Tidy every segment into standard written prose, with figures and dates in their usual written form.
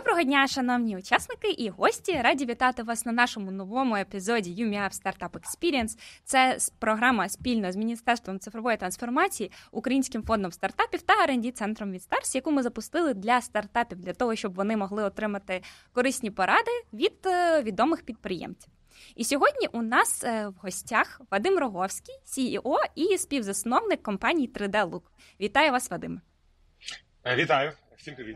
Доброго дня, шановні учасники і гості! Раді вітати вас на нашому новому епізоді UMIAP Startup Experience. Це програма спільно з Міністерством цифрової трансформації, Українським фондом стартапів та R&D-центром від Stars, яку ми запустили для стартапів, для того, щоб вони могли отримати корисні поради від відомих підприємців. І сьогодні у нас в гостях Вадим Роговський, CEO і співзасновник компанії 3D-Look. Вітаю вас, Вадиме! Вітаю! Всім привіт!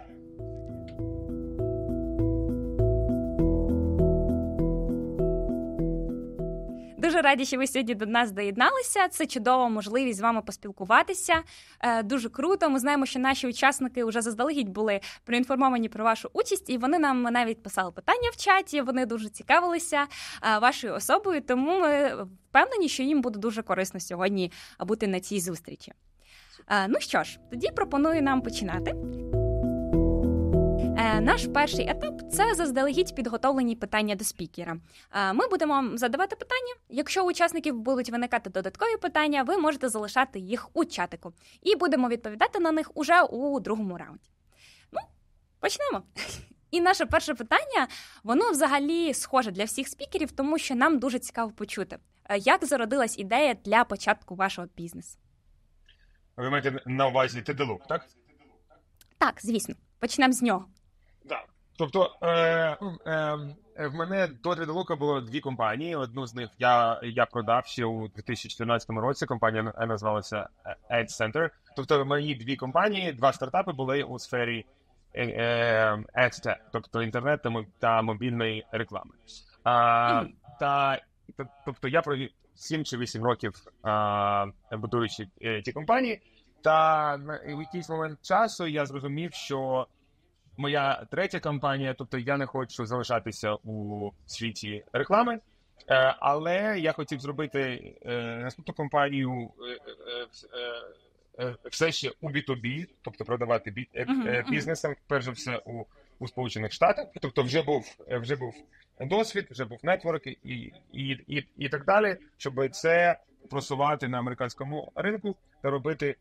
Дуже раді, що ви сьогодні до нас доєдналися. Це чудова можливість з вами поспілкуватися. Дуже круто. Ми знаємо, що наші учасники вже заздалегідь були проінформовані про вашу участь, і вони нам навіть писали питання в чаті, вони дуже цікавилися вашою особою, тому ми впевнені, що їм буде дуже корисно сьогодні бути на цій зустрічі. Ну що ж, тоді пропоную нам починати. Наш перший етап – це заздалегідь підготовлені питання до спікера. Ми будемо задавати питання. Якщо у учасників будуть виникати додаткові питання, ви можете залишати їх у чатику. І будемо відповідати на них уже у другому раунді. Ну, почнемо. І наше перше питання, воно взагалі схоже для всіх спікерів, тому що нам дуже цікаво почути, як зародилась ідея для початку вашого бізнесу. Ви маєте на увазі 3D-Look, так? Так, звісно. Почнемо з нього. Так. Тобто, в мене до 3D-Look було дві компанії. Одну з них я продав ще у 2014 році. Компанія називалася Ad Center. Тобто, мої дві компанії, два стартапи були у сфері AdTech, тобто інтернет та мобільної реклами. Тобто, я провів 7 чи 8 років будуючи ті компанії. Та в якийсь момент часу я зрозумів, що моя третя компанія, тобто я не хочу залишатися у світі реклами, але я хотів зробити наступну компанію все ще у B2B, тобто продавати бізнесам, перш за все, у Сполучених Штатах. Тобто вже був досвід, вже був нетворк і так далі, щоб це просувати на американському ринку та робити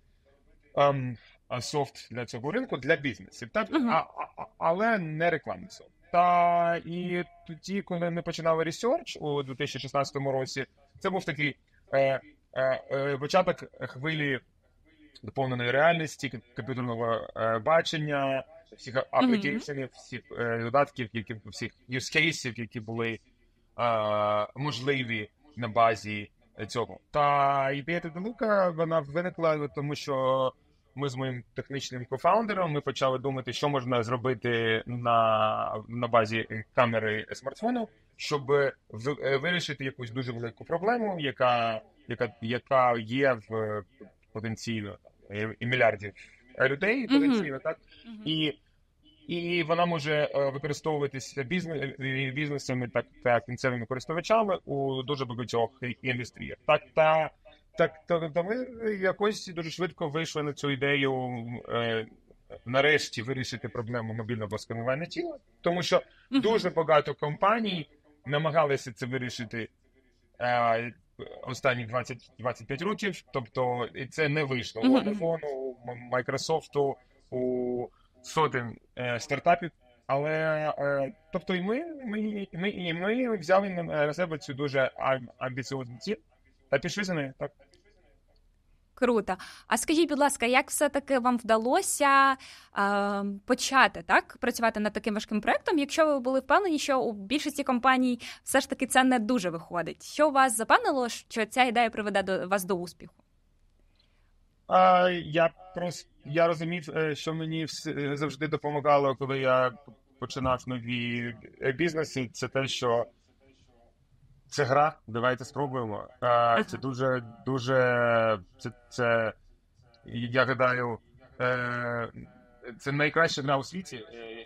софт для цього ринку, для бізнесів, так? Але не рекламний софт. Та і тоді, коли ми починали ресерч у 2016 році, це був такий початок хвилі доповненої реальності, комп'ютерного бачення, всіх аплікейшенів, всіх додатків, всіх use cases, які були можливі на базі цього. Та ідея 3D-Look, вона виникла, тому що ми з моїм технічним кофаундером, ми почали думати, що можна зробити на базі камери смартфону, щоб вирішити якусь дуже велику проблему, яка є в потенційно і мільярдів людей потенційно, так? І вона може використовуватися бізнесами та кінцевими користувачами у дуже багатьох індустріях. Так, ми якось дуже швидко вийшли на цю ідею нарешті вирішити проблему мобільного сканування тіла, тому що дуже багато компаній намагалися це вирішити останні 20-25 років, тобто і це не вийшло у Vodafone, у Microsoft, у сотень стартапів, але тобто і ми взяли на себе цю дуже амбіціозну ціль та пішли за нею, так. Круто. А скажіть, будь ласка, як все-таки вам вдалося почати працювати над таким важким проєктом, якщо ви були впевнені, що у більшості компаній все ж таки це не дуже виходить? Що вас запевнило, що ця ідея приведе вас до успіху? Я розумів, що мені завжди допомагало, коли я починав нові бізнеси, це те, що це гра, давайте спробуємо. Це дуже, я гадаю, це найкраща гра у світі.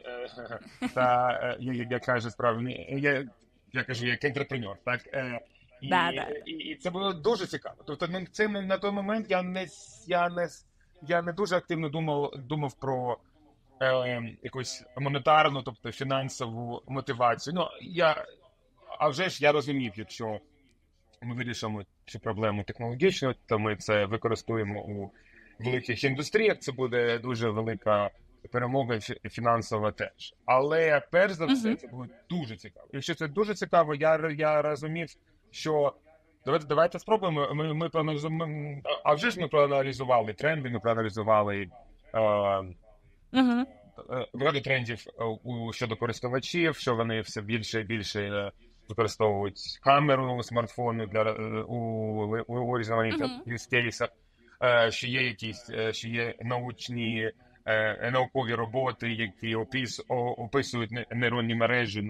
Та я кажу справді, я кажу, як ентерпренер, так? І це було дуже цікаво. Тобто на той момент я не дуже активно думав про якусь монетарну, тобто фінансову мотивацію. Ну, а вже ж я розумів, якщо ми вирішимо цю проблему технологічно, то ми це використовуємо у великих індустріях, це буде дуже велика перемога фінансова теж. Але перш за все це було дуже цікаво. Якщо це дуже цікаво, я розумів, що давайте спробуємо. Ми проаналізуємо. А вже ж ми проаналізували тренди, ми проаналізували багато трендів щодо користувачів, що вони все більше і більше використовують камеру смартфону у різноманітних юзкейсах, що є наукові роботи, які описують нейронні мережі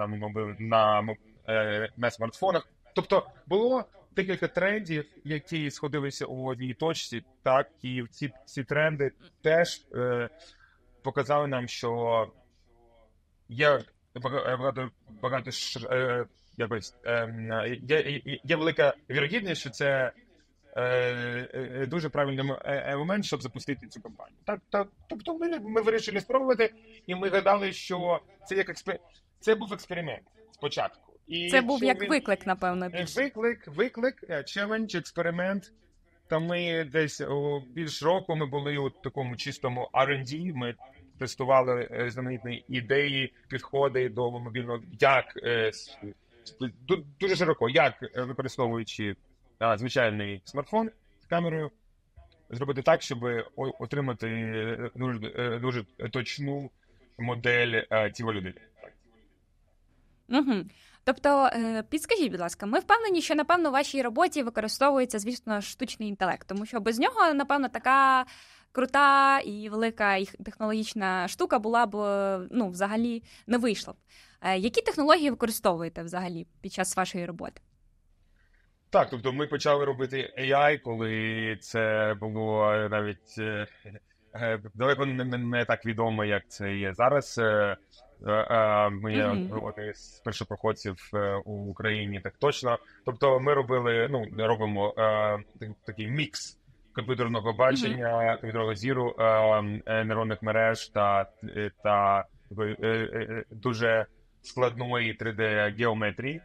на смартфонах. Тобто було декілька трендів, які сходилися у одній точці, так, і ці тренди теж показали нам, що є є велика вірогідність, що це дуже правильний момент, щоб запустити цю кампанію. Тобто ми вирішили спробувати, і ми гадали, що це був експеримент спочатку. І це був як виклик, напевно. Виклик, челендж, експеримент. Та ми десь більш року ми були у такому чистому R&D, ми тестували різноманітні ідеї, підходи до мобільного, дуже широко, як використовуючи звичайний смартфон з камерою, зробити так, щоб отримати дуже точну модель тіла людини. Тобто, підскажіть, будь ласка, ми впевнені, що, напевно, у вашій роботі використовується, звісно, штучний інтелект, тому що без нього, напевно, така крута і велика і технологічна штука була б, взагалі не вийшла б. Які технології використовуєте взагалі під час вашої роботи? Так, тобто ми почали робити AI, коли це було навіть далеко не так відомо, як це є зараз. Ми одні з першопроходців у Україні, так точно. Тобто ми робимо такий мікс комп'ютерного бачення, комп'ютерного зіру, нейронних мереж та дуже складної 3D-геометрії.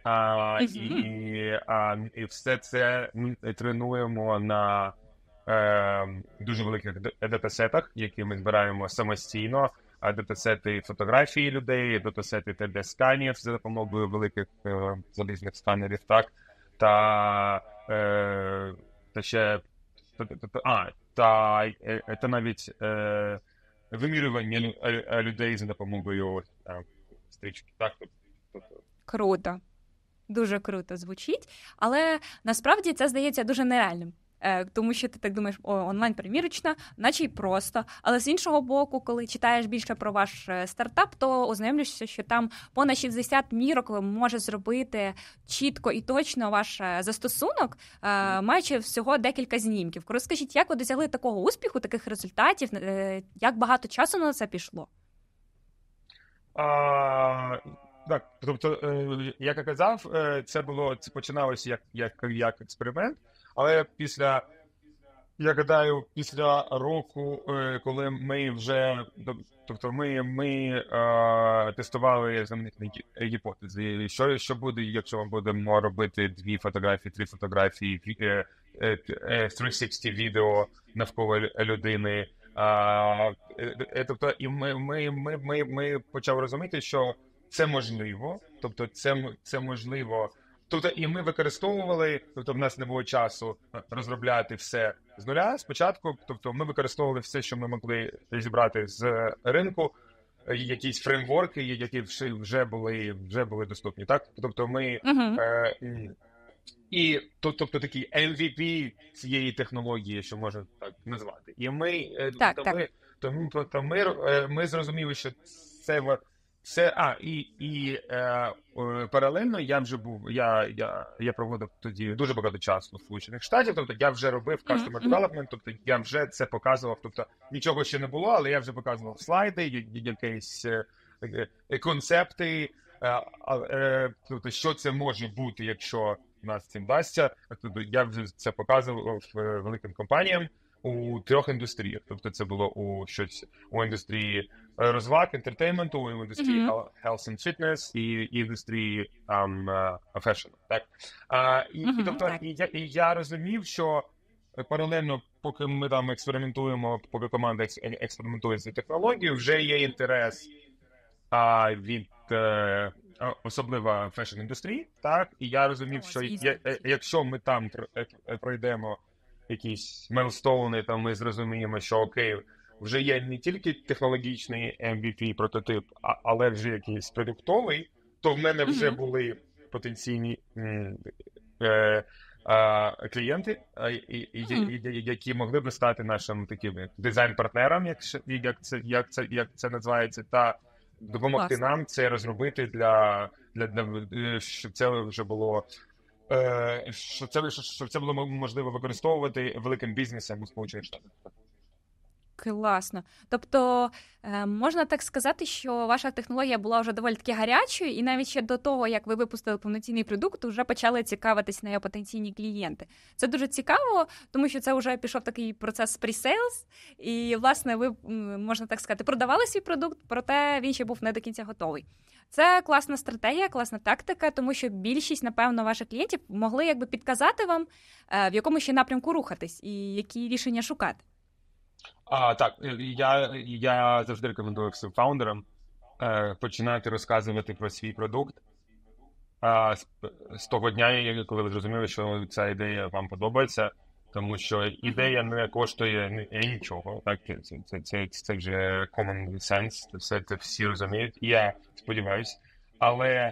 І все це тренуємо на дуже великих датасетах, які ми збираємо самостійно. Датасети фотографії людей, датасети 3D-сканів за допомогою великих залізних сканерів, так, та ще навіть вимірювання людей за допомогою стрічки. Так, круто. Дуже круто звучить, але насправді це здається дуже нереальним. Тому що ти так думаєш, онлайн-примірочна, наче й просто. Але з іншого боку, коли читаєш більше про ваш стартап, то ознайомлюєшся, що там понад 60 мірок може зробити чітко і точно ваш застосунок, маючи всього декілька знімків. Розкажіть, як ви досягли такого успіху, таких результатів, як багато часу на це пішло? Так, тобто, як я казав, це починалося як експеримент. Але я гадаю, після року, коли ми вже, тобто ми тестували знаменитні гіпотези, що буде, якщо ми будемо робити 2 фотографії, 3 фотографії, 360 відео навколо людини. Тобто, і ми почали розуміти, що це можливо, тобто це можливо. Тобто, і ми використовували, тобто в нас не було часу розробляти все з нуля спочатку, тобто ми використовували все, що ми могли зібрати з ринку, якісь фреймворки, які вже були доступні, так? Тобто ми тобто такий MVP цієї технології, що можна так назвати. І ми зрозуміли, що паралельно я проводив тоді дуже багато часу в Сполучених Штатів, тобто я вже робив customer development, тобто я вже це показував, тобто нічого ще не було, але я вже показував слайди, якісь концепти, тобто що це може бути, якщо нас цим вдасться. Тобто я вже це показував великим компаніям у 3 індустріях. Тобто це було у індустрії розваг, ентертейменту, у індустрії health and fitness і індустрії fashion. Так? І я розумів, що паралельно, поки ми там експериментуємо, поки команда експериментує з технологією, вже є інтерес від особливо фешн-індустрії, так? І я розумів, що якщо ми там пройдемо якісь мейлстоуни, то ми зрозуміємо, що окей, вже є не тільки технологічний MVP прототип, але вже якийсь продуктовий, то в мене вже були потенційні клієнти, які могли б стати нашим таким дизайн-партнером, як це називається, та допомогти нам це розробити щоб це вже було щоб це було можливо використовувати великим бізнесом у Сполучених Штатах. Класно. Тобто, можна так сказати, що ваша технологія була вже доволі таки гарячою, і навіть ще до того, як ви випустили повноцінний продукт, вже почали цікавитись нею потенційні клієнти. Це дуже цікаво, тому що це вже пішов такий процес pre-sales, і, власне, ви, можна так сказати, продавали свій продукт, проте він ще був не до кінця готовий. Це класна стратегія, класна тактика, тому що більшість, напевно, ваших клієнтів могли якби підказати вам, в якому ще напрямку рухатись і які рішення шукати. Так, я завжди рекомендую всім фаундерам починати розказувати про свій продукт з того дня, коли ви зрозуміли, що ця ідея вам подобається, тому що ідея не коштує нічого. Так, це вже common sense, це всі розуміють, і я сподіваюся. Але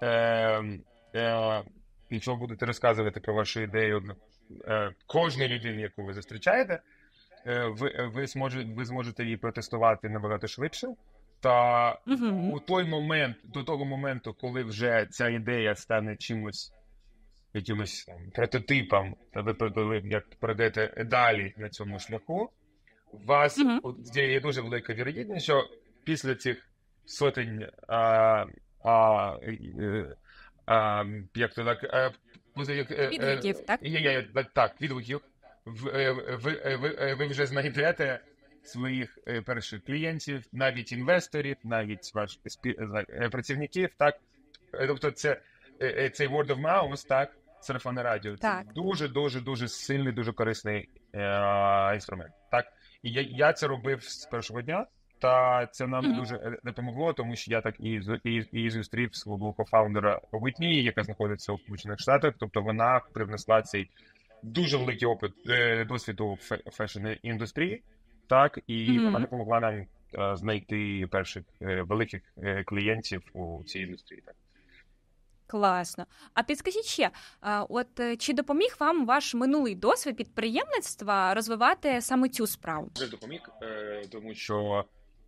якщо будете розказувати про вашу ідею кожній людині, яку ви зустрічаєте, ви зможете її протестувати набагато швидше. Та до того моменту, коли вже ця ідея стане якимось прототипом, та ви як пройдете далі на цьому шляху, у вас є дуже велика вірогідність, що після цих сотень відгуків, так? Так, відгуків. Ви вже знайдете своїх перших клієнтів, навіть інвесторів, навіть ваших працівників, так? Тобто цей word of mouth, так, сарафанне радіо, це дуже сильний, дуже корисний інструмент, так? І я це робив з першого дня, та це нам дуже допомогло, тому що я так і зустрів свого кофаундера Whitney, яка знаходиться у Сполучених Штатах, тобто вона привнесла цей дуже великий опит досвіду фешн-індустрії, так, і вона допомогла нам знайти перших великих клієнтів у цій індустрії. Так. Класно. А підскажіть ще, чи допоміг вам ваш минулий досвід підприємництва розвивати саме цю справу? Дуже допоміг, тому що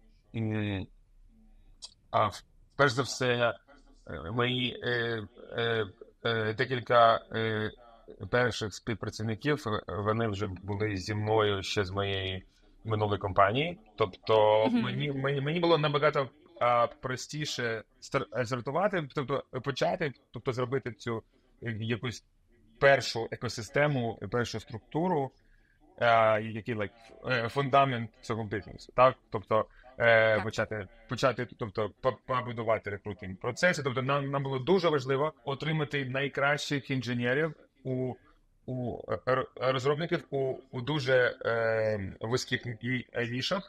перш за все мої декілька перших співпрацівників, вони вже були зі мною ще з моєї минулої компанії. Тобто мені було набагато простіше стартувати, тобто почати, тобто зробити цю якусь першу екосистему, першу структуру, який фундамент цього бізнесу, так? Тобто почати, тобто побудувати рекрутинг процеси. Тобто нам було дуже важливо отримати найкращих інженерів у розробників у дуже вузьких нішах.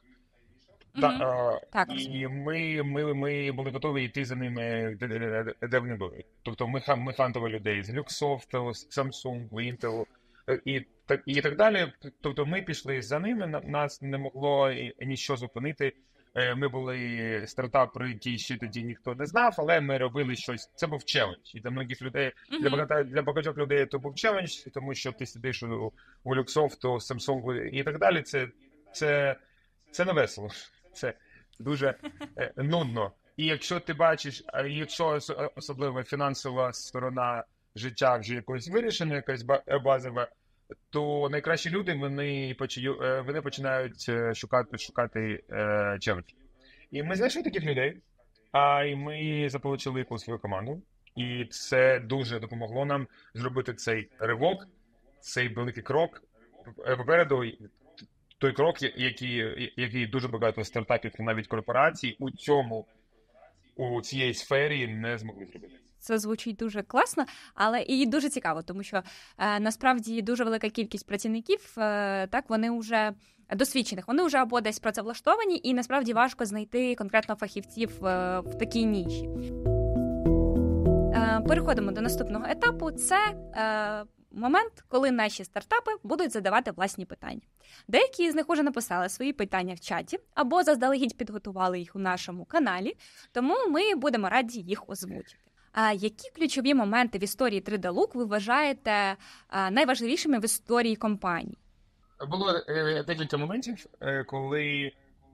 І ми були готові йти за ними, де вони були. Тобто ми хантували людей з Luxoft, Samsung, Intel і так далі. Тобто ми пішли за ними, нас не могло ніщо зупинити. Ми були стартап, про який ще тоді ніхто не знав, але ми робили щось. Це був челендж. І для многих людей, для багатьох людей це був челендж, тому що ти сидиш у Luxoft, у Samsung і так далі. Це не весело. Це дуже нудно. І якщо ти бачиш, якщо особливо фінансова сторона життя вже якось вирішена, якась базова, то найкращі люди, вони починають шукати челендж. І ми знайшли таких людей, і ми заполучили по свою команду. І це дуже допомогло нам зробити цей ривок, цей великий крок попереду. Той крок, який дуже багато стартапів, навіть корпорацій, у цьому у цій сфері не змогли зробити. Це звучить дуже класно, але і дуже цікаво, тому що насправді дуже велика кількість працівників, так, вони вже досвідчених, вони вже або десь працевлаштовані, і насправді важко знайти конкретно фахівців в такій ніші. Переходимо до наступного етапу. Це момент, коли наші стартапи будуть задавати власні питання. Деякі з них уже написали свої питання в чаті, або заздалегідь підготували їх у нашому каналі, тому ми будемо раді їх озвучити. Які ключові моменти в історії 3D Look ви вважаєте найважливішими в історії компанії? Було декілька моментів, коли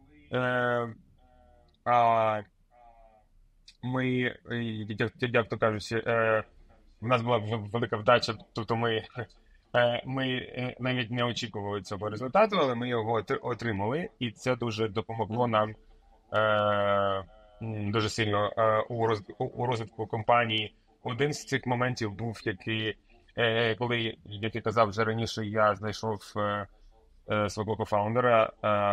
ми, як то кажуть, в нас була велика вдача, тобто ми навіть не очікували цього результату, але ми його отримали, і це дуже допомогло нам дуже сильно у розвитку компанії. Один з цих моментів був, коли, як я казав вже раніше, я знайшов свого кофаундера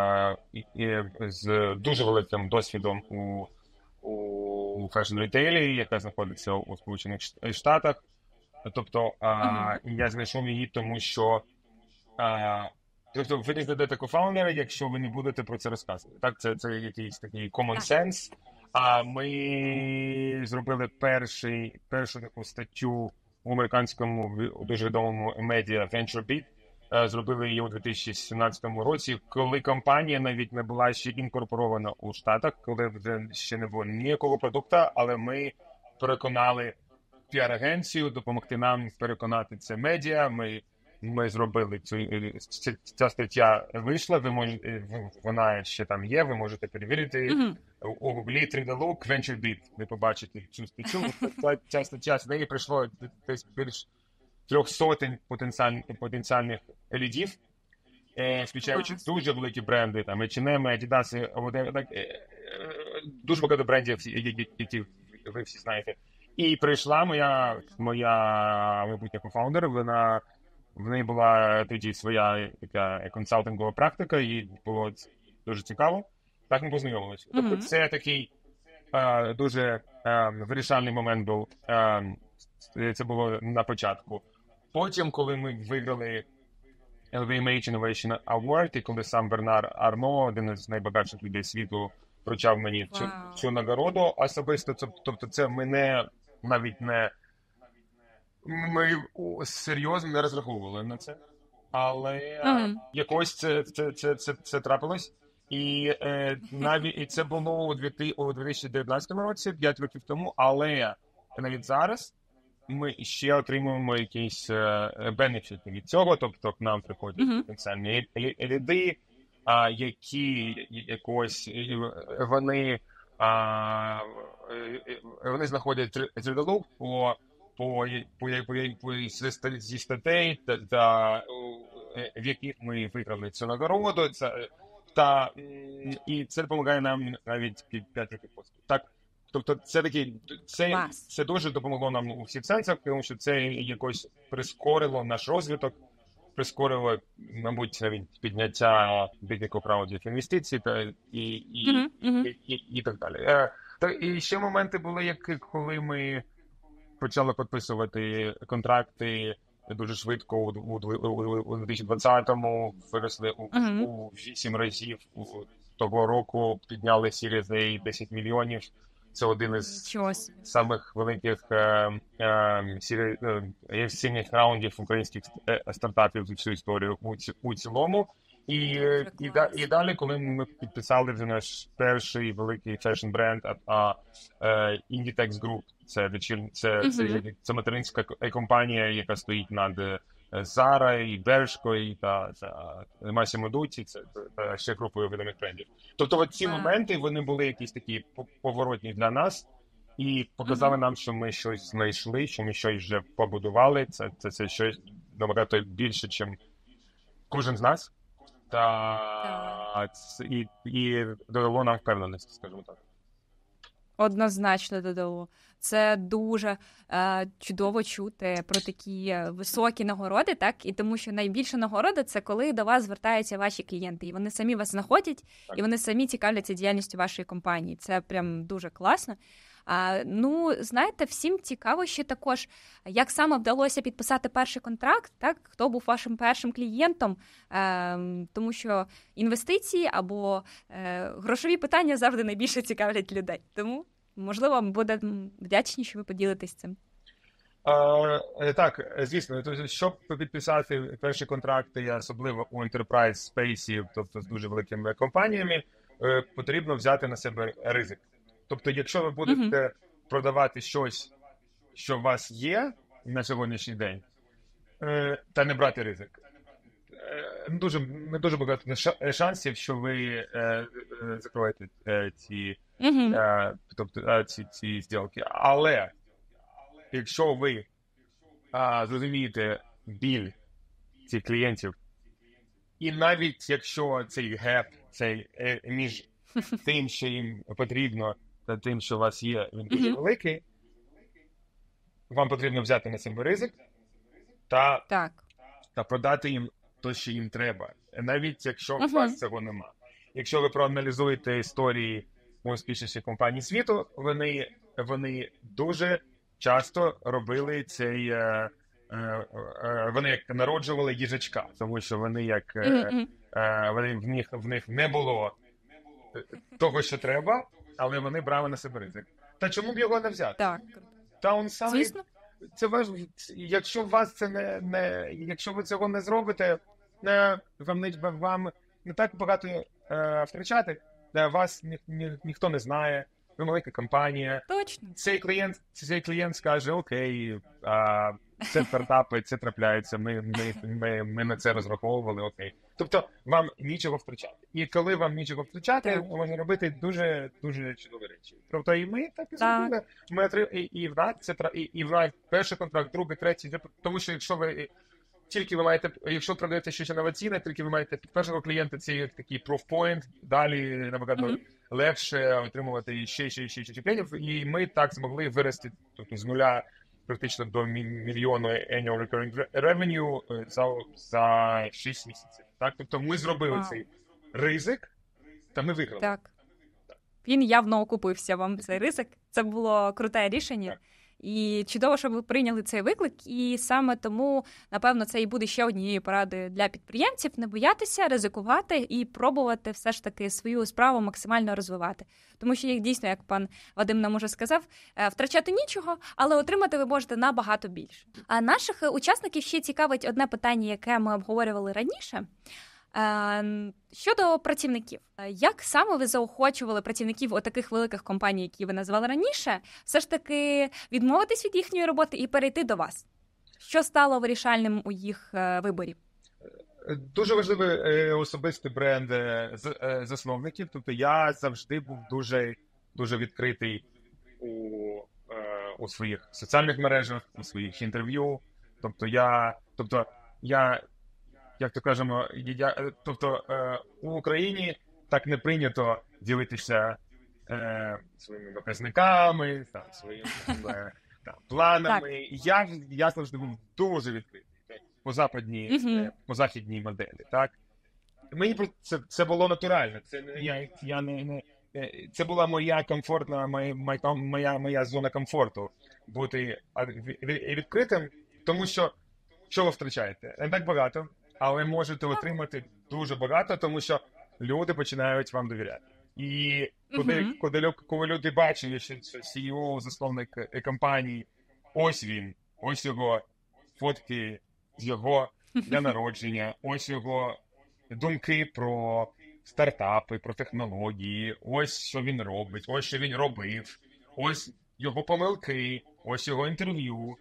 з дуже великим досвідом у фешн-ретейлі, яка знаходиться у Сполучених Штатах. Тобто я знайшов її, тому що ви не знайдете кофаундера, якщо ви не будете про це розказувати. Так, це якийсь такий common sense. А ми зробили першу таку статтю у американському дуже відомому медіа VentureBeat. Зробили її у 2017 році, коли компанія навіть не була ще інкорпорована у Штатах, коли ще не було ніякого продукту, але ми переконали піар-агенцію допомогти нам переконати це медіа. Ми зробили ця стаття вийшла, вона ще там є, ви можете перевірити. У Гуглі 3D Look, VentureBeat, ви побачите цю статтю. Ця стаття, з неї прийшло десь більш 300 потенціальних лідів, включаючи дуже великі бренди, там H&M, Adidas, дуже багато брендів, які ви всі знаєте. І прийшла моя майбутня кофаундер, в неї була тоді своя така консалтингова практика, і було дуже цікаво. Так ми познайомилися. Тобто це такий дуже вирішальний момент був. Це було на початку. Потім, коли ми виграли LVMH Innovation Award, і коли сам Бернар Арно, один із найбагатших людей світу, вручав мені цю нагороду особисто, тобто це мене навіть не... Ми серйозно не розраховували на це, але якось це трапилось. І це було у 2019 році, 5 років тому, але навіть зараз ми ще отримуємо якісь бенефіти від цього, тобто к нам приходять потенціальні ліди, які якось вони знаходять 3D Look зі статей, в яких ми виграли цю нагороду, і це допомагає нам навіть 5 років поспіль. Так, тобто це дуже допомогло нам у всіх сенсах, тому що це якось прискорило наш розвиток, прискорило, мабуть, навіть підняття декількох раундів інвестицій і так далі. І ще моменти були, коли ми почали підписувати контракти дуже швидко у 2020-му, виросли у 8 разів того року, підняли Series A 10 мільйонів. Це один із самих великих сильних раундів українських стартапів за всю історію у цілому. І далі, коли ми підписали вже наш перший великий фешн-бренд Inditex Group, це материнська компанія, яка стоїть над Zara, і Bershka, та Massimo Dutti, це ще групою відомих брендів. Тобто ці моменти, вони були якісь такі поворотні для нас, і показали нам, що ми щось знайшли, що ми щось вже побудували, це щось набагато більше, ніж кожен з нас. І додало нам впевненості, скажімо так. Однозначно додало. Це дуже чудово чути про такі високі нагороди, так? І тому що найбільша нагорода – це коли до вас звертаються ваші клієнти, і вони самі вас знаходять, і вони самі цікавляться діяльністю вашої компанії. Це прям дуже класно. Знаєте, всім цікаво ще також, як саме вдалося підписати перший контракт, так? Хто був вашим першим клієнтом, тому що інвестиції або грошові питання завжди найбільше цікавлять людей. Тому, можливо, буде вдячні, що ви поділитесь цим. Так, звісно. Тобто, щоб підписати перші контракти, особливо у Enterprise Space, тобто з дуже великими компаніями, потрібно взяти на себе ризик. Тобто, якщо ви будете продавати щось, що у вас є на сьогоднішній день, та не брати ризик, не дуже багато шансів, що ви закроєте ці зділки. Але якщо ви зрозумієте біль цих клієнтів, і навіть якщо цей геп, цей між тим, що їм потрібно, та тим, що у вас є, він дуже великий, вам потрібно взяти на себе ризик та продати їм те, що їм треба. Навіть якщо у вас цього нема. Якщо ви проаналізуєте історії успішніших компаній світу, вони дуже часто робили цей... Вони як народжували їжачка, тому що вони як... в них не було того, що треба, але вони брали на себе ризик. Та чому б його не взяти? Так. Та он сам... Звісно. Це важливо. Якщо вас це якщо ви цього не зробите, вам не так багато втрачати, вас ніхто не знає, ви велика компанія. Точно. Цей клієнт скаже: окей, це стартапи, це трапляється, ми на це розраховували, окей. Тобто вам нічого втрачати. І коли вам нічого втрачати, можна робити дуже, дуже чудові речі. Тобто і ми так і зробили. І в нас перший контракт, другий, третій, тому що якщо продаєте щось інноваційне, тільки ви маєте першого клієнта, це як такий proof point, далі набагато легше отримувати ще клієнтів. І ми так змогли вирости з нуля практично до мільйону annual recurring revenue за 6 місяців. Так? Тобто ми зробили цей ризик, та ми виграли. Так. Він явно окупився вам, цей ризик. Це було круте рішення. Так. І чудово, що ви прийняли цей виклик, і саме тому, напевно, це і буде ще однією порадою для підприємців: не боятися, ризикувати і пробувати все ж таки свою справу максимально розвивати. Тому що, дійсно, як пан Вадим нам уже сказав, втрачати нічого, але отримати ви можете набагато більше. А наших учасників ще цікавить одне питання, яке ми обговорювали раніше. Щодо працівників, як саме ви заохочували працівників таких великих компаній, які ви назвали раніше, все ж таки відмовитись від їхньої роботи і перейти до вас? Що стало вирішальним у їх виборі? Дуже важливий особистий бренд засновників. Тобто я завжди був дуже, дуже відкритий у своїх соціальних мережах, у своїх інтерв'ю. Тобто я як то кажемо, у Україні так не прийнято ділитися своїми показниками, своїми планами. Я завжди був дуже відкритий по західній моделі. Так? Мені це було натурально. Це була моя комфортна, моя зона комфорту бути відкритим, тому що ви втрачаєте? Не так багато. Але можете отримати дуже багато, тому що люди починають вам довіряти. І коли люди бачать, що CEO, засновник компанії, ось його фотки з його дня народження, ось його думки про стартапи, про технології, ось що він робить, ось що він робив, ось його помилки, ось його інтерв'ю.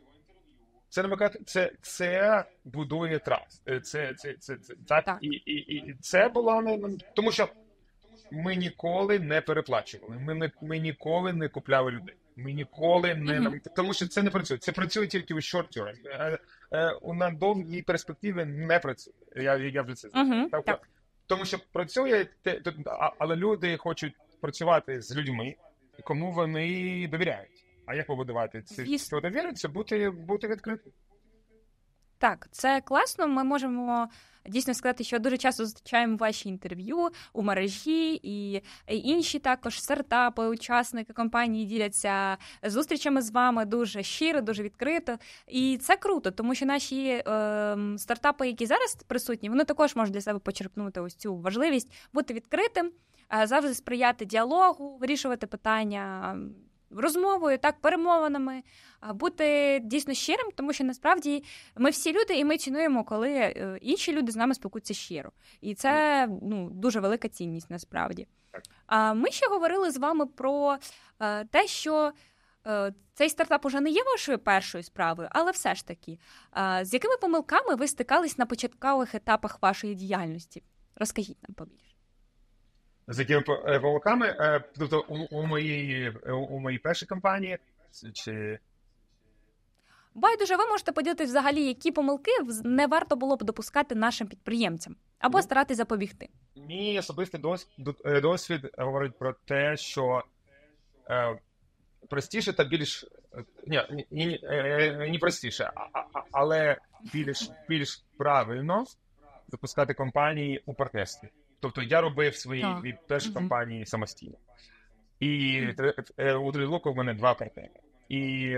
Це будує траст. Так. І це було тому що ми ніколи не переплачували. Ми ніколи не купляли людей. Ми ніколи не тому що це не працює. Це працює тільки у short term. На довгій перспективі не працює. Я вже це знаю. Тому що працює, але люди хочуть працювати з людьми. кому вони довіряють. А як побудувати цю довіру? Це бути відкритим. Так, це класно. Ми можемо дійсно сказати, що дуже часто зустрічаємо ваші інтерв'ю у мережі, і інші також стартапи, учасники компанії діляться зустрічами з вами дуже щиро, дуже відкрито. І це круто, тому що наші стартапи, які зараз присутні, вони також можуть для себе почерпнути ось цю важливість бути відкритим, завжди сприяти діалогу, вирішувати питання розмовою, так, перемовинами, бути дійсно щирим, тому що насправді ми всі люди, і ми цінуємо, коли інші люди з нами спілкуються щиро. І це дуже велика цінність насправді. Ми ще говорили з вами про те, що цей стартап уже не є вашою першою справою, але все ж таки, з якими помилками ви стикались на початкових етапах вашої діяльності? Розкажіть нам побільше. З якими помилками? Тобто у моїй першій компанії? Чи... Байдуже, ви можете поділитися взагалі, які помилки не варто було б допускати нашим підприємцям, або старатись запобігти. Мій особистий досвід говорить про те, що простіше та більш... Не простіше, але більш правильно запускати компанії у партнерстві. Тобто я робив свої перші компанії самостійно. І у Трилоку в мене 2 партнери. І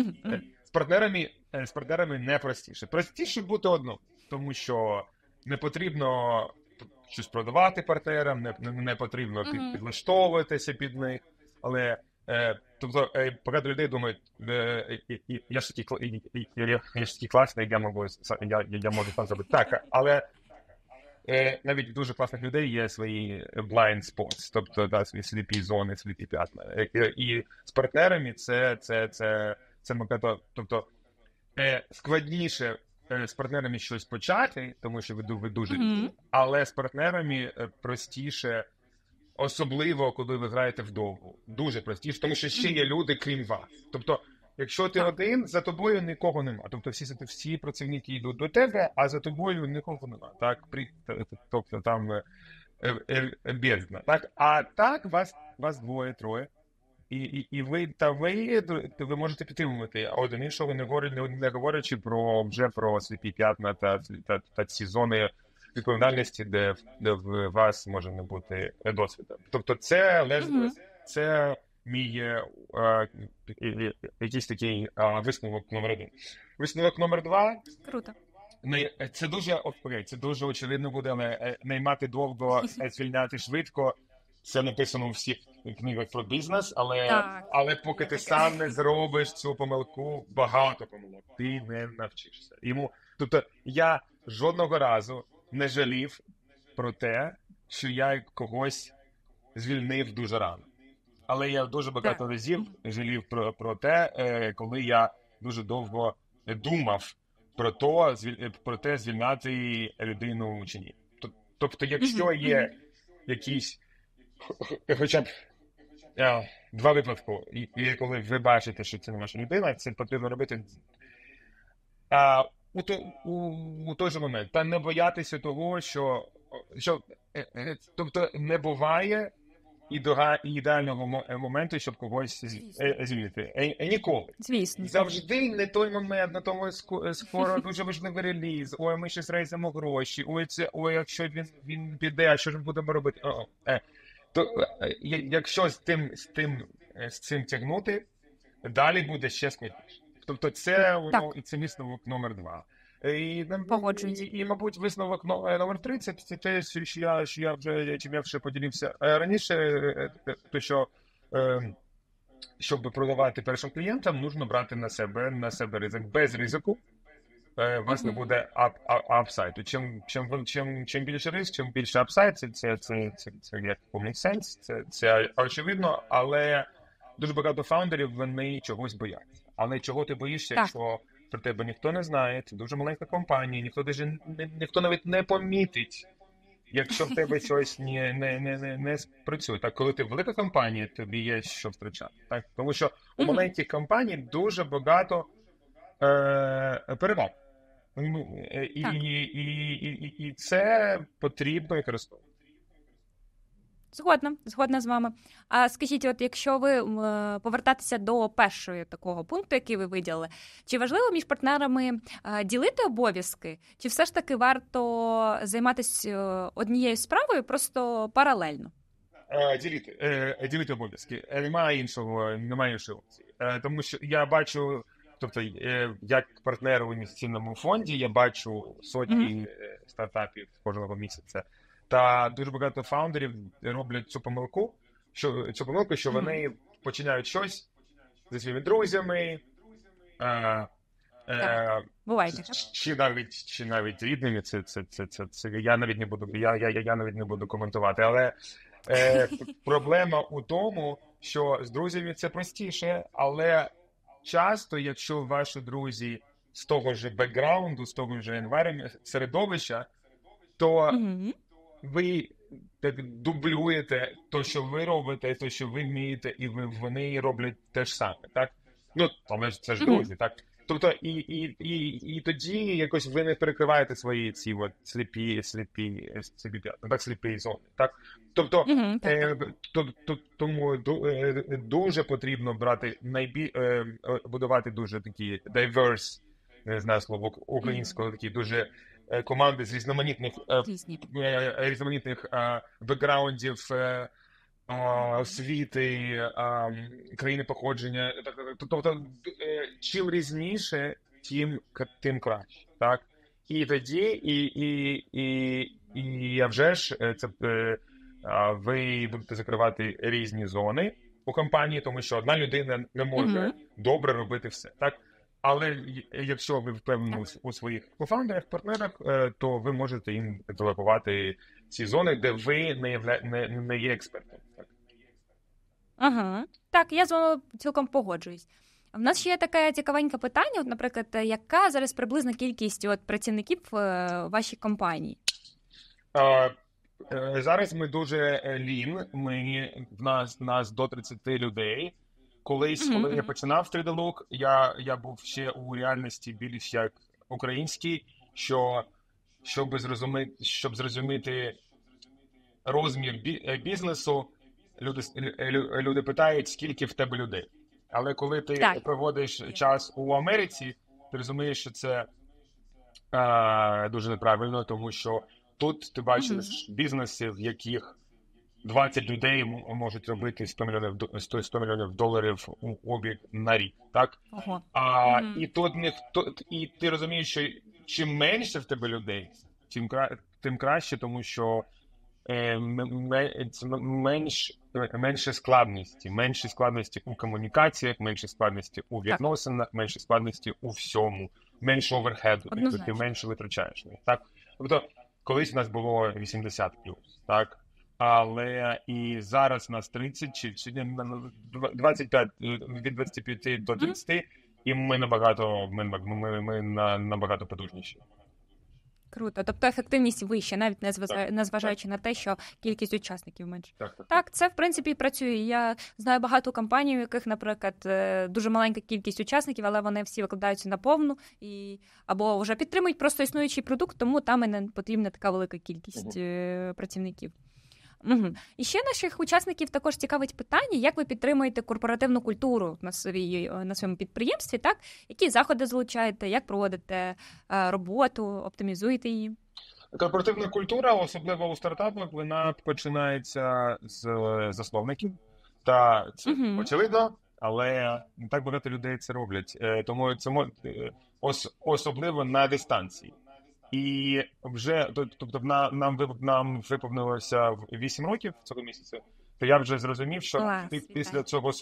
з партнерами не простіше. Простіше бути одному, тому що не потрібно щось продавати партнерам, не потрібно підлаштовуватися під них. Але тобто багато людей думають, я ж такий класний, я можу сам зробити. Так, але навіть в дуже класних людей є свої blind spots, тобто свої сліпі зони, сліпі п'ятна. І з партнерами це тобто складніше з партнерами щось почати, тому що ви дуже але з партнерами простіше, особливо коли ви граєте вдовгу. Дуже простіше, тому що ще є люди, крім вас. Тобто, якщо ти один, за тобою нікого нема. Тобто всі працівники йдуть до тебе, а за тобою нікого нема. Так, тобто там бездна. Так, а так вас двоє-троє. І ви можете підтримувати один іншого, не говорячи про сліпі п'ятна та ці зони відповідальності, де в вас може не бути досвіду. Тобто це мій якийсь такий висновок номер 1. Висновок номер 2. Круто. Це дуже очевидно буде, але наймати довго, звільняти швидко. Це написано у всіх книгах про бізнес, але поки ти сам не зробиш цю помилку, багато помилок, ти не навчишся. Тобто я жодного разу не жалів про те, що я когось звільнив дуже рано. Але я дуже багато разів жалів про те, коли я дуже довго думав про те, звільняти людину чи ні. Тобто, якщо є якісь хоча б 2 випадки, і коли ви бачите, що це не ваша людина, це потрібно робити у той же момент. Та не боятися того, що тобто не буває ідеального моменту, щоб когось звільнити. Ніколи. Звісно. Завжди не той момент, на тому скоро дуже важливий реліз, ой, ми щось рейзимо гроші, ой, якщо він піде, а що ж ми будемо робити? То якщо з цим тягнути, далі буде ще складніше. Тобто це висновок номер 2. І, мабуть, висновок номер 3 – це те, що я вже поділився раніше, то що щоб продавати першим клієнтам, потрібно брати на себе ризик. Без ризику у вас не буде апсайду. Чим більше ризик, чим більше апсайд, це є повний сенс, це очевидно, але дуже багато фаундерів, вони чогось бояться. Але чого ти боїшся, якщо про тебе ніхто не знає, це дуже маленька компанія, ніхто навіть не помітить, якщо в тебе щось не спрацює. Так, коли ти велика компанія, тобі є що втрачати. Так? Тому що у маленьких компаній дуже багато переваг. І це потрібно використовувати. Згодна з вами. А скажіть, от якщо ви повертатися до першого такого пункту, який ви виділили, чи важливо між партнерами ділити обов'язки, чи все ж таки варто займатися однією справою просто паралельно? Ділити обов'язки. Немає іншої опції. Тому що я бачу, тобто, як партнер у інвестиційному фонді, я бачу сотні стартапів кожного місяця. Та дуже багато фаундерів роблять цю помилку, що вони починають щось зі своїми друзями, чи навіть рідними. Це я навіть не буду, я навіть не буду коментувати. Але проблема у тому, що з друзями це простіше, але часто, якщо ваші друзі з того ж бекграунду, з того ж environment, середовища, то ви так дублюєте те, що ви робите, те, що ви вмієте, і вони роблять те ж саме, так? Ну, але це ж друзі, так? Тобто, і тоді якось ви не перекриваєте свої ці от сліпі зони, так? Тобто, тому дуже потрібно будувати дуже такі diverse, не знаю слово українського, такі дуже команди з різноманітних бекграундів, освіти, країни походження. Тобто, чим різніше, тим краще, так? І тоді, і а вже ж, це ви будете закривати різні зони у компанії, тому що одна людина не може добре робити все, так? Але якщо ви впевнені у своїх кофаундерах, партнерах, то ви можете їм делегувати ці зони, де ви не є експертом. Так? Так, я з вами цілком погоджуюсь. В нас ще є таке цікавеньке питання, от, наприклад, яка зараз приблизна кількість ваших в вашій компанії? Зараз ми дуже в нас до 30 людей. Коли я починав 3D-Look, я був ще у реальності більш як український, щоб зрозуміти розмір бізнесу, люди питають, скільки в тебе людей. Але коли ти проводиш час у Америці, ти розумієш, що це дуже неправильно, тому що тут ти бачиш бізнеси, в яких 20 людей можуть робити 100 мільйонів доларів у обіг на рік, так? І ти розумієш, що чим менше в тебе людей, тим краще, тому що менше складності у комунікаціях, менше складності у відносинах, менше складності у всьому, менше оверхеду, ти менше витрачаєш. Так? Тобто, колись у нас було 80+, так? Але і зараз у нас 30, чи 25, від 25 до 30, і ми набагато потужніші. Круто. Тобто ефективність вища, навіть незважаючи на те, що кількість учасників менше. Так, це, в принципі, працює. Я знаю багато компаній, у яких, наприклад, дуже маленька кількість учасників, але вони всі викладаються на повну, або вже підтримують просто існуючий продукт, тому там і не потрібна така велика кількість працівників. І ще наших учасників також цікавить питання, як ви підтримуєте корпоративну культуру на своєму підприємстві, так? Які заходи залучаєте, як проводите роботу, оптимізуєте її? Корпоративна культура, особливо у стартапах, вона починається з засновників. Та це очевидно, але не так багато людей це роблять. Тому це особливо на дистанції. І вже, тобто нам виповнилося 8 років цього місяця, то я вже зрозумів, що після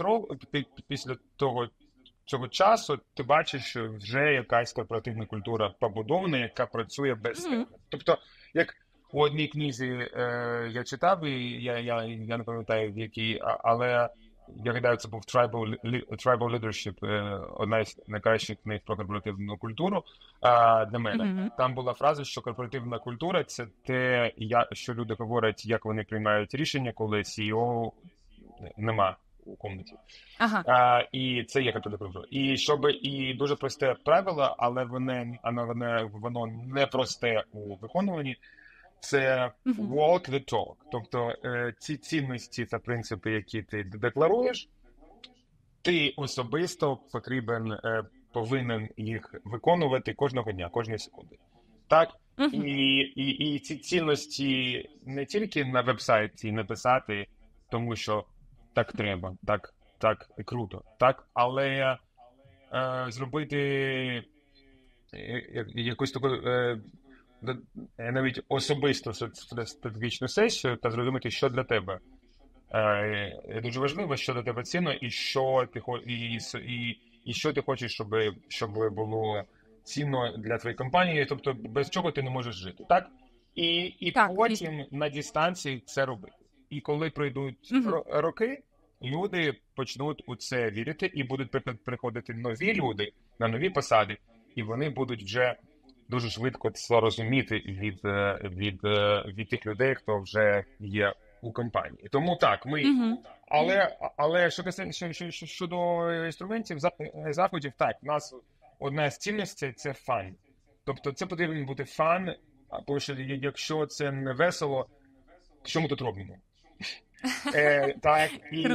цього часу ти бачиш, що вже якась корпоративна культура побудована, яка працює без тебе. Тобто, як у одній книзі я читав, і я не пам'ятаю в якій, але я гадаю, це був Tribal Leadership, одна з найкращих книг про корпоративну культуру для мене. Там була фраза, що корпоративна культура – це те, що люди говорять, як вони приймають рішення, коли CEO нема у комнаті. І це є корпоративна культура. І дуже просте правило, але воно не просте у виконуванні. це walk the talk. Тобто ці цінності та принципи, які ти декларуєш, ти особисто повинен їх виконувати кожного дня, кожної секунди. Так? І ці цінності не тільки на веб-сайті написати, тому що так треба, так круто, так? Але зробити якусь таку навіть особисту стратегічну сесію та зрозуміти, що для тебе дуже важливо, що для тебе цінно, і що ти хочеш, щоб було цінно для твоєї компанії, тобто без чого ти не можеш жити, так? І Так, потім на дистанції це робити. І коли пройдуть роки, люди почнуть у це вірити, і будуть приходити нові люди на нові посади, і вони будуть вже дуже швидко це розуміти від тих людей, хто вже є у компанії. Тому так, ми... Але щодо інструментів, заходів, так, у нас одна з цінностей – це фан. Тобто це потрібен бути фан, бо якщо це не весело, що ми тут робимо? Так,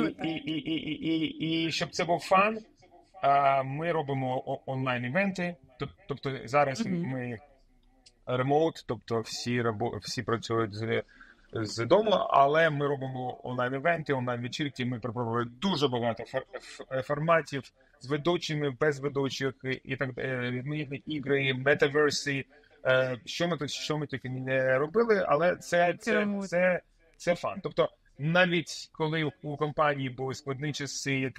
і щоб це був фан, ми робимо онлайн-івенти. Тобто зараз ми ремоут, тобто всі працюють з дому, але ми робимо онлайн-івенти, онлайн-вечірки, ми пропонуємо дуже багато форматів з ведучими, без ведучих, і так різноманітні ігри, метаверси, що ми таки не робили, але це фан. Тобто навіть коли у компанії були складні часи,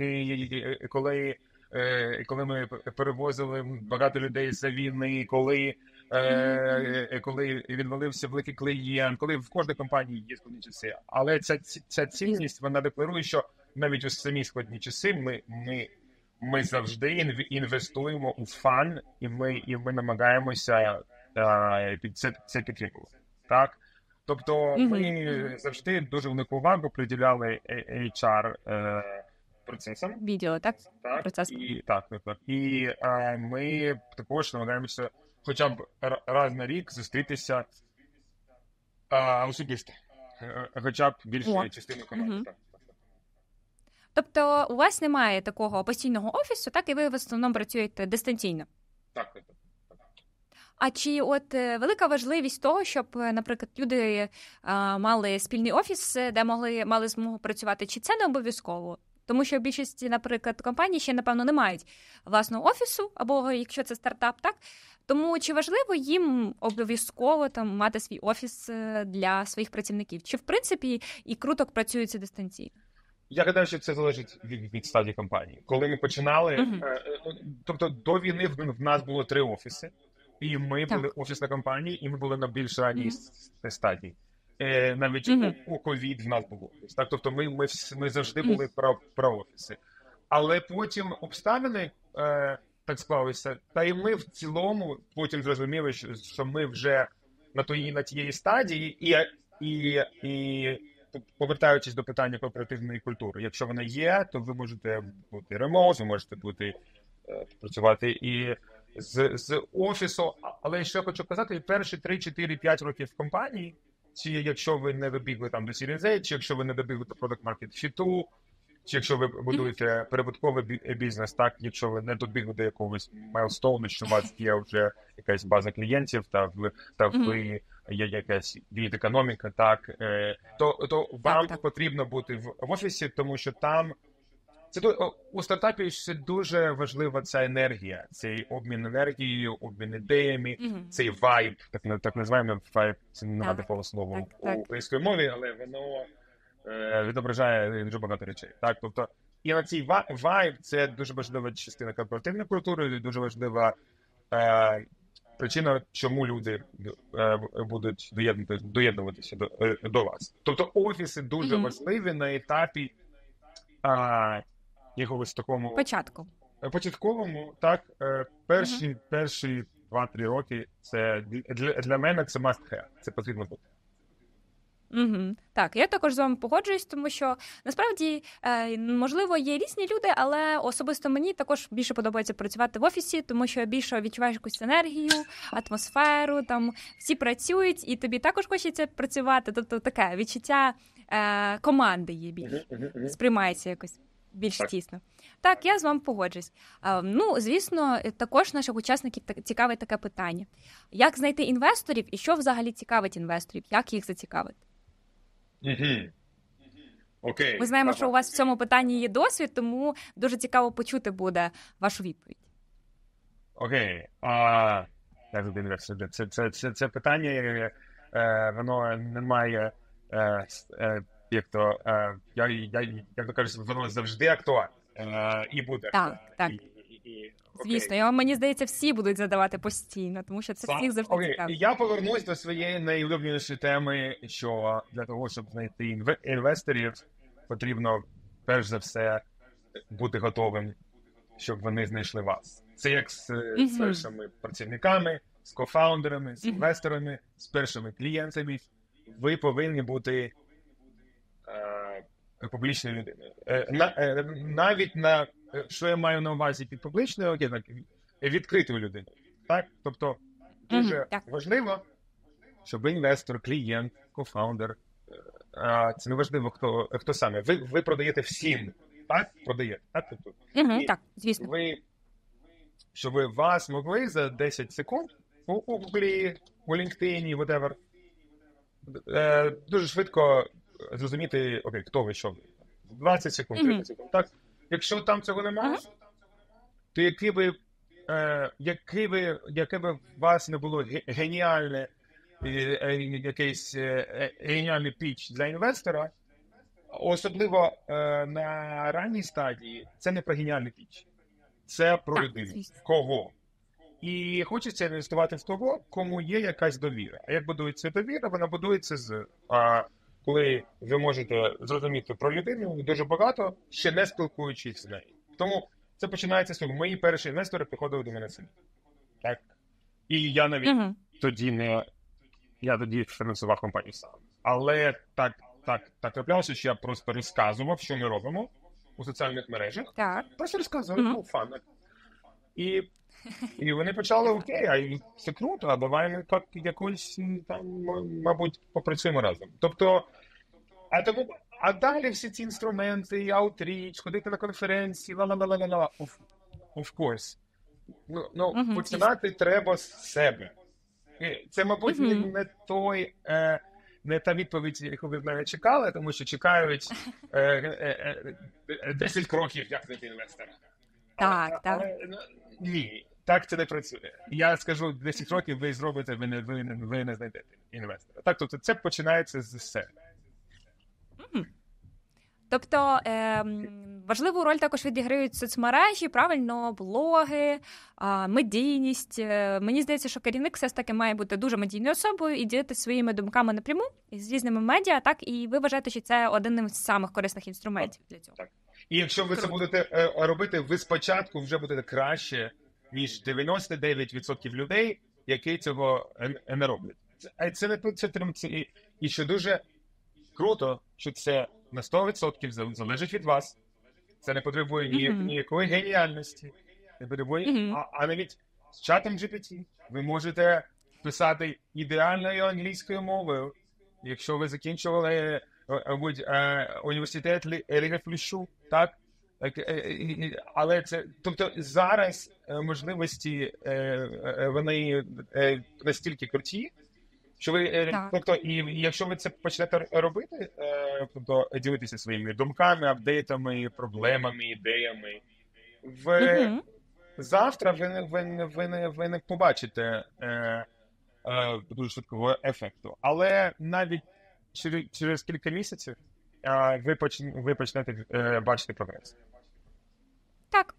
коли ми перевозили багато людей за війни, коли відвалився великий клієнт, коли в кожній компанії є складні часи. Але ця цінність, вона декларує, що навіть у самі складні часи ми завжди інвестуємо у фан, і ми намагаємося це підтримувати. Так? Тобто ми завжди дуже велику увагу приділяли HR процесам. Відео, так? Процес. І ми також намагаємося хоча б раз на рік зустрітися особисто. Хоча б більше частини команди. Тобто у вас немає такого постійного офісу, так, і ви в основному працюєте дистанційно? Так. А чи велика важливість того, щоб, наприклад, люди мали спільний офіс, де мали змогу працювати, чи це не обов'язково? Тому що в більшості, наприклад, компаній ще, напевно, не мають власного офісу, або якщо це стартап, так? Тому чи важливо їм обов'язково там мати свій офіс для своїх працівників? Чи, в принципі, і круто працюється дистанційно? Я гадаю, що це залежить від стадії компанії. Коли ми починали, тобто до війни в нас було 3 офіси, і ми були офісна компанія, і ми були на більш ранній стадії. Навіть у ковід в нас було офіс. Так, тобто ми завжди були про офіси. Але потім обставини так склалися, та і ми в цілому потім зрозуміли, що ми вже на тієї стадії, і повертаючись до питання корпоративної культури, якщо вона є, то ви можете бути ремоут, ви можете працювати і з офісу. Але що я хочу казати, перші 3, 4, 5 років в компанії, чи якщо ви не добігли там до Series A, чи якщо ви не добігли до Product Market Fit, чи якщо ви будуєте прибутковий бізнес, так, якщо ви не добігли до якогось майлстоуну, що у вас є вже якась база клієнтів, та ви є якась економіка, так, то вам потрібно бути в офісі, тому що там у стартапі ще дуже важлива ця енергія, цей обмін енергією, обмін ідеями, цей вайб, так називаємо вайб, це не гаде слово у українській мові, але воно відображає дуже багато речей. Так, тобто, і на цій вайб це дуже важлива частина корпоративної культури, дуже важлива причина, чому люди будуть доєднуватися до вас. Два офіси дуже важливі на етапі якогось такому початковому, так, перші 2-3 роки це для мене це must have, це потрібно бути. Угу. Так, я також з вами погоджуюсь, тому що насправді, можливо, є різні люди, але особисто мені також більше подобається працювати в офісі, тому що більше відчуваєш якусь енергію, атмосферу, там всі працюють, і тобі також хочеться працювати. Тобто таке відчуття команди є більше, сприймається якось більш тісно. Так, я з вами погоджуюсь. Ну, звісно, також наших учасників цікавить таке питання. Як знайти інвесторів і що взагалі цікавить інвесторів? Як їх зацікавити? Окей. Ми знаємо, що у вас в цьому питанні є досвід, тому дуже цікаво почути буде вашу відповідь. Окей. Це питання, воно не має, як то кажуть, воно завжди актуальне. І буде. Так. Звісно, мені здається, всі будуть задавати постійно, тому що це всіх завжди цікаво. Я повернусь до своєї найулюбленішої теми, що для того, щоб знайти інвесторів, потрібно, перш за все, бути готовим, щоб вони знайшли вас. Це як з першими працівниками, з кофаундерами, з інвесторами, з першими клієнтами. Ви повинні бути публічною людиною. Навіть що я маю на увазі під публічною, відкритою людиною. Так? Тобто дуже важливо, щоб інвестор, клієнт, кофаундер, це не важливо, хто саме. Ви продаєте всім, так? Продаєте, так? Тобто, так, звісно. Щоб вас могли за 10 секунд у Google, у LinkedIn, whatever, дуже швидко зрозуміти, окей, хто ви, що ви. 20 секунд, 30 секунд, так? Якщо там цього немає, то яке би у вас не було геніальне, якийсь геніальний піч для інвестора, особливо на ранній стадії, це не про геніальний піч. Це про людину. Кого? І хочеться інвестувати в того, кому є якась довіра. А як будується довіра? Вона будується коли ви можете зрозуміти про людину дуже багато, ще не спілкуючись з нею. Тому це починається з того. Мої перші інвестори приходили до мене самі. Так? І я навіть я тоді фінансував компанію сам. Але так траплялося, що я просто розказував, що ми робимо у соціальних мережах. Так. Просто розказував, фан. І вони почали, окей, а це круто, а давай ми якось там, мабуть, попрацюємо разом. Тобто, а далі всі ці інструменти, аутріч, ходити на конференції, ла-ла-ла-ла-ла, of course. Починати треба з себе. Це, мабуть, не та відповідь, яку ви в мене чекали, тому що чекають 10 кроків, як знайти інвестора. Так. Ні, так це не працює. Я скажу, 10 років ви зробите, ви не знайдете інвестора. Так, тобто це починається з себе. Тобто важливу роль також відіграють соцмережі, правильно, блоги, медійність. Мені здається, що керівник все ж таки має бути дуже медійною особою і ділитися своїми думками напряму з різними медіа, так, і ви вважаєте, що це один із самих корисних інструментів для цього. Так. І якщо ви це будете робити, ви спочатку вже будете краще, ніж 99% людей, які цього не роблять. І що дуже круто, що це на 100% залежить від вас. Це не потребує ніякої геніальності. Не потребує, а навіть з чатом GPT ви можете писати ідеальною англійською мовою. Якщо ви закінчували університет Еліга Флішу, так? Але це, тобто зараз можливості вони настільки круті, що ви, тобто, і якщо ви це почнете робити, тобто ділитися своїми думками, апдейтами, проблемами, ідеями, завтра ви не побачите дуже швидкого ефекту. Але навіть через кілька місяців ви почнете бачити прогрес. Так.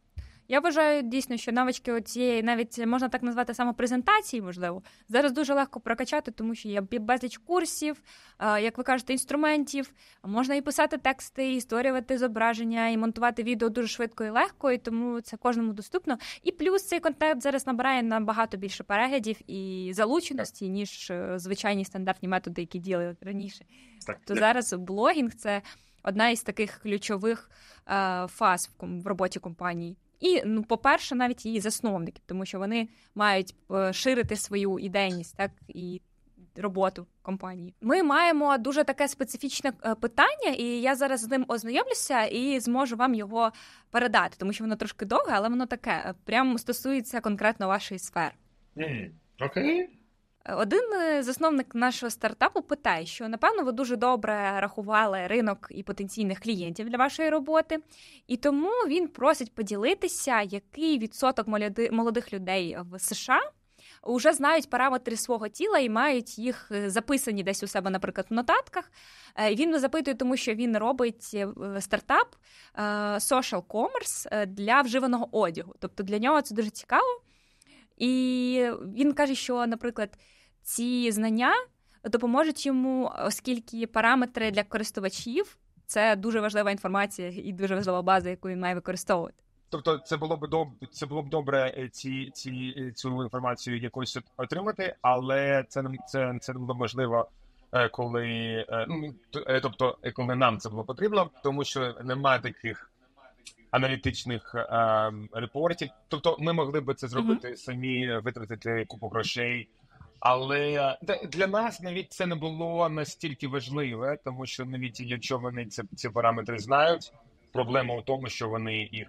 Я вважаю дійсно, що навички цієї, навіть можна так назвати самопрезентації, можливо, зараз дуже легко прокачати, тому що є безліч курсів, як ви кажете, інструментів. Можна і писати тексти, і створювати зображення, і монтувати відео дуже швидко і легко, і тому це кожному доступно. І плюс цей контент зараз набирає набагато більше переглядів і залученості, ніж звичайні стандартні методи, які діяли раніше. То зараз блогінг – це одна із таких ключових фаз в роботі компанії. І, по-перше, навіть її засновники, тому що вони мають ширити свою ідейність, так, і роботу компанії. Ми маємо дуже таке специфічне питання, і я зараз з ним ознайомлюся і зможу вам його передати, тому що воно трошки довге, але воно таке, прямо стосується конкретно вашої сфери. Окей. Один засновник нашого стартапу питає, що, напевно, ви дуже добре рахували ринок і потенційних клієнтів для вашої роботи, і тому він просить поділитися, який відсоток молодих людей в США вже знають параметри свого тіла і мають їх записані десь у себе, наприклад, в нотатках. Він запитує, тому що він робить стартап social commerce для вживаного одягу. Тобто для нього це дуже цікаво. І він каже, що, наприклад, ці знання допоможуть йому, оскільки параметри для користувачів – це дуже важлива інформація і дуже важлива база, яку він має використовувати. Тобто це було б добре цю інформацію якось отримати, але це не було можливо, коли нам це було потрібно, тому що немає таких аналітичних репортів. Тобто ми могли б це зробити самі, витратити купу грошей, але для нас навіть це не було настільки важливе, тому що навіть якщо вони ці параметри знають, проблема в тому, що вони їх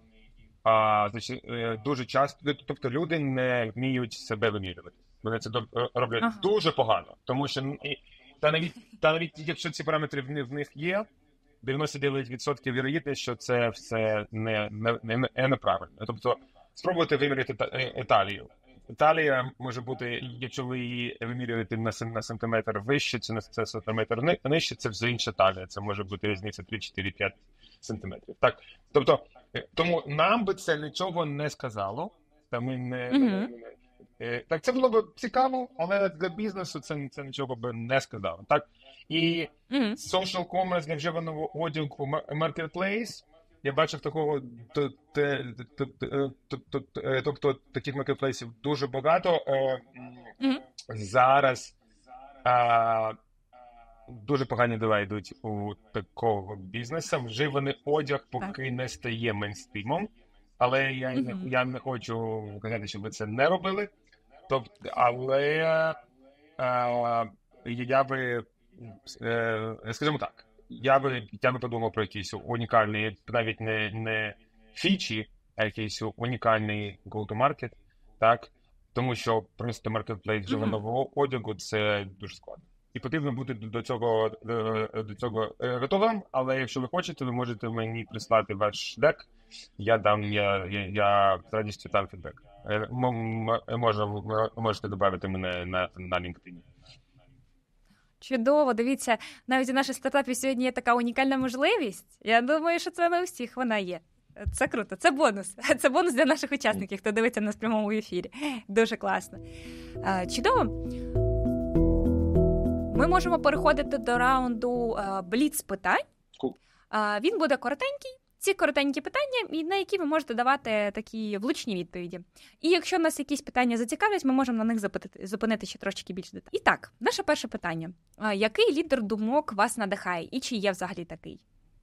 дуже часто, тобто люди не вміють себе вимірювати. Вони це роблять дуже погано, тому що навіть якщо ці параметри в них є, 99% вірогідність, що це все неправильно. Тобто спробуйте виміряти Італію. Італія може бути, якщо ви її вимірюєте на сантиметр вище, чи на сантиметр нижче, це вже інша Італія. Це може бути різниця 3, 4, 5 сантиметрів. Так, тобто, тому нам би це нічого не сказало. Та ми так, це було б цікаво, але для бізнесу це нічого б не сказало. Так, і social commerce для вживаного одягу marketplace, я бачив такого, тобто таких маркетплейсів дуже багато. Зараз дуже погані дела йдуть у такого бізнесу. Вживаний одяг поки не стає мейнстрімом, але я не хочу казати, щоб ви це не робили. Тобто, але я би, скажімо так, я би подумав про якісь унікальні, навіть не фічі, а якийсь унікальний go-to-market, так? Тому що просто маркетплейс вживаного одягу – це дуже складно. І потрібно бути до цього готовим, можливим, але якщо ви хочете, ви можете мені прислати ваш дек, я з радістю дам фідбек. Можете додати мене на LinkedIn. Чудово, дивіться, навіть у нашій стартапі сьогодні є така унікальна можливість. Я думаю, що це не у всіх вона є. Це круто, це бонус. Це бонус для наших учасників, хто дивиться нас в прямому ефірі. Дуже класно. Чудово. Ми можемо переходити до раунду бліц-питань. Він буде коротенький. Ці коротенькі питання, на які ви можете давати такі влучні відповіді. І якщо нас якісь питання зацікавлять, ми можемо на них зупинити ще трошки більше деталей. І так, наше перше питання. Який лідер думок вас надихає і чи є взагалі такий?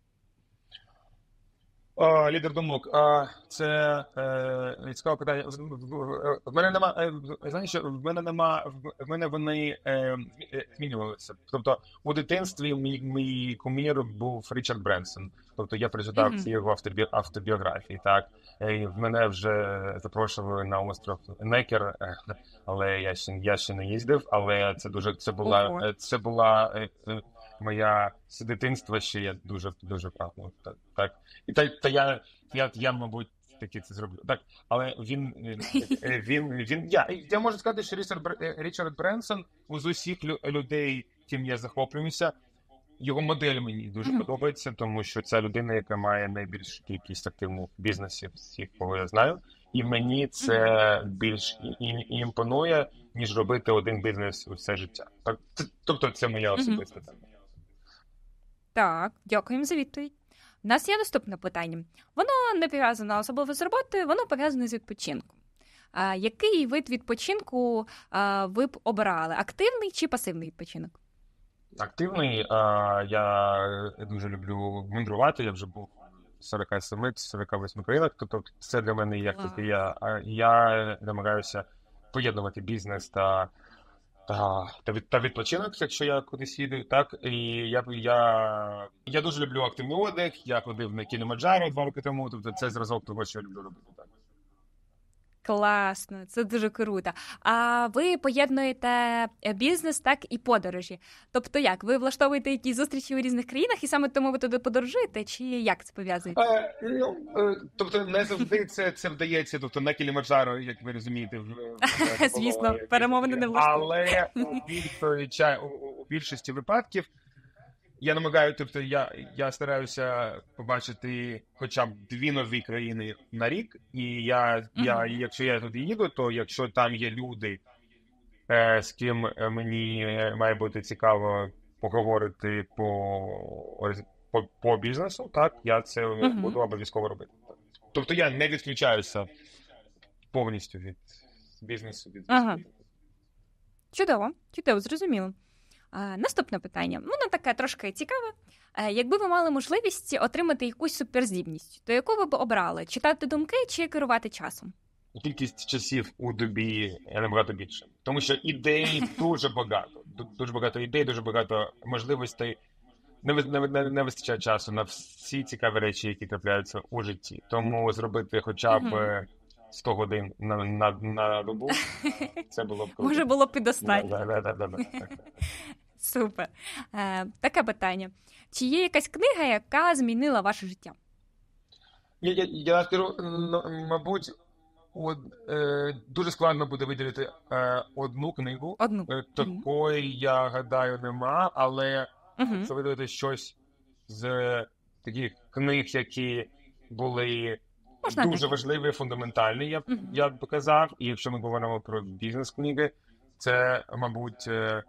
Лідер думок. Це цікаве питання. В мене нема, знаєш, що в мене вони змінювалися. Тобто у дитинстві мій кумір був Річард Бренсон. Тобто я прочитав ці його автобіографії, так. І в мене вже запрошували на остров Некер, але я ще не їздив, але це була моя з дитинства, ще я дуже прагнув. Так. І я, мабуть, таки це зроблю. Так, але я можу сказати, що Річард Бренсон з усіх людей, ким я захоплююся, його модель мені дуже подобається, тому що це людина, яка має найбільшу кількість активних бізнесів всіх, кого я знаю. І мені це більш імпонує, ніж робити один бізнес усе життя. Так, тобто це моя особиста тема. Так, дякуємо за відповідь. У нас є наступне питання. Воно не пов'язане особливо з роботою, воно пов'язане з відпочинком. Який вид відпочинку ви б обирали? Активний чи пасивний відпочинок? Активний. Я дуже люблю мандрувати. Я вже був в 47-48 країнах. Тобто це для мене як таке. Я намагаюся поєднувати бізнес та відпочинок, якщо я кудись їду. Так, і я дуже люблю активний отдих. Я ходив на Кілімаджаро 2 роки тому. Тобто це зразок того, що я люблю робити. Так. Класно, це дуже круто. А ви поєднуєте бізнес, так, і подорожі. Тобто як? Ви влаштовуєте якісь зустрічі у різних країнах і саме тому ви туди подорожуєте? Чи як це пов'язуєте? Тобто не завжди це вдається. Тобто на Кілімаджаро, як ви розумієте, звісно, перемовини не влаштовують. Але у більшості випадків я намагаюся, тобто я стараюся побачити хоча б 2 нові країни на рік, і якщо я туди їду, то якщо там є люди, з ким мені має бути цікаво поговорити по бізнесу, так, я це буду обов'язково робити. Тобто я не відключаюся повністю від бізнесу. Чудово, зрозуміло. Наступне питання. Воно таке трошки цікаве. Якби ви мали можливість отримати якусь суперздібність, то яку ви б обрали? Читати думки чи керувати часом? Кількість часів у добі набагато більше. Тому що ідей дуже багато. Дуже багато ідей, дуже багато можливостей. Не вистачає часу на всі цікаві речі, які трапляються у житті. Тому зробити хоча б 100 годин на добу, це було б круто. Може, було б і достатньо. Да. Супер. Таке питання. Чи є якась книга, яка змінила ваше життя? Я скажу, мабуть, дуже складно буде виділити одну книгу. Такої, я гадаю, нема, але якщо виділити щось з таких книг, які були дуже важливі, фундаментальні, я б казав. І якщо ми говоримо про бізнес-книги, це, мабуть,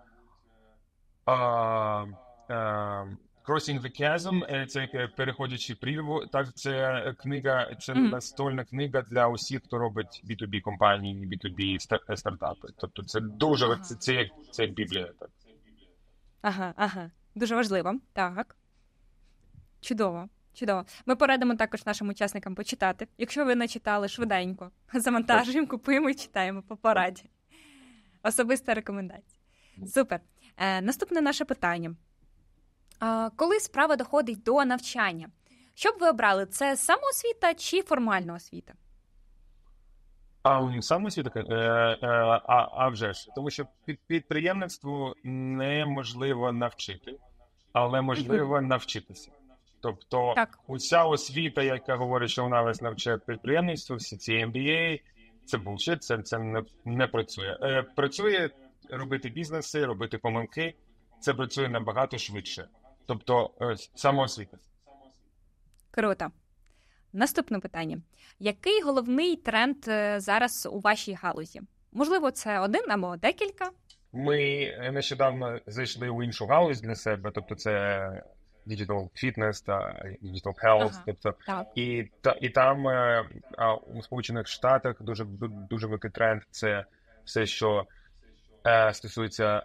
Crossing the Chasm, це переходячи прірву. Так, це книга, це настольна книга для усіх, хто робить B2B компанії, B2B стартапи. Тобто це дуже, це як Біблія. Так. Ага. Дуже важливо. Так. Чудово. Ми порадимо також нашим учасникам почитати. Якщо ви не читали, швиденько завантажуємо, купуємо і читаємо по пораді. Особиста рекомендація. Супер. Наступне наше питання. Коли справа доходить до навчання, що б ви обрали? Це самоосвіта чи формальна освіта? Самоосвіта? А вже ж. Тому що підприємництву неможливо навчити, але можливо навчитися. Тобто уся освіта, яка говорить, що вона вас навчає підприємництву, всі ці MBA, це bullshit, це не працює. Працює робити бізнеси, робити помилки, це працює набагато швидше. Тобто самоосвіта. Круто. Наступне питання. Який головний тренд зараз у вашій галузі? Можливо, це один або декілька? Ми нещодавно зайшли у іншу галузь для себе, тобто це digital fitness та digital health, тобто і там у Сполучених Штатах дуже великий тренд, це все, що стосується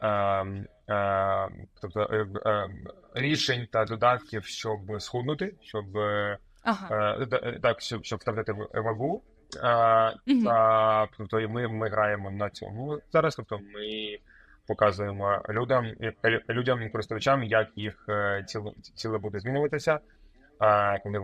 рішень та додатків, щоб схуднути, щоб втратити вагу. Тобто ми граємо на цьому зараз, тобто ми показуємо людям, користувачам, як їх тіло буде змінюватися, коли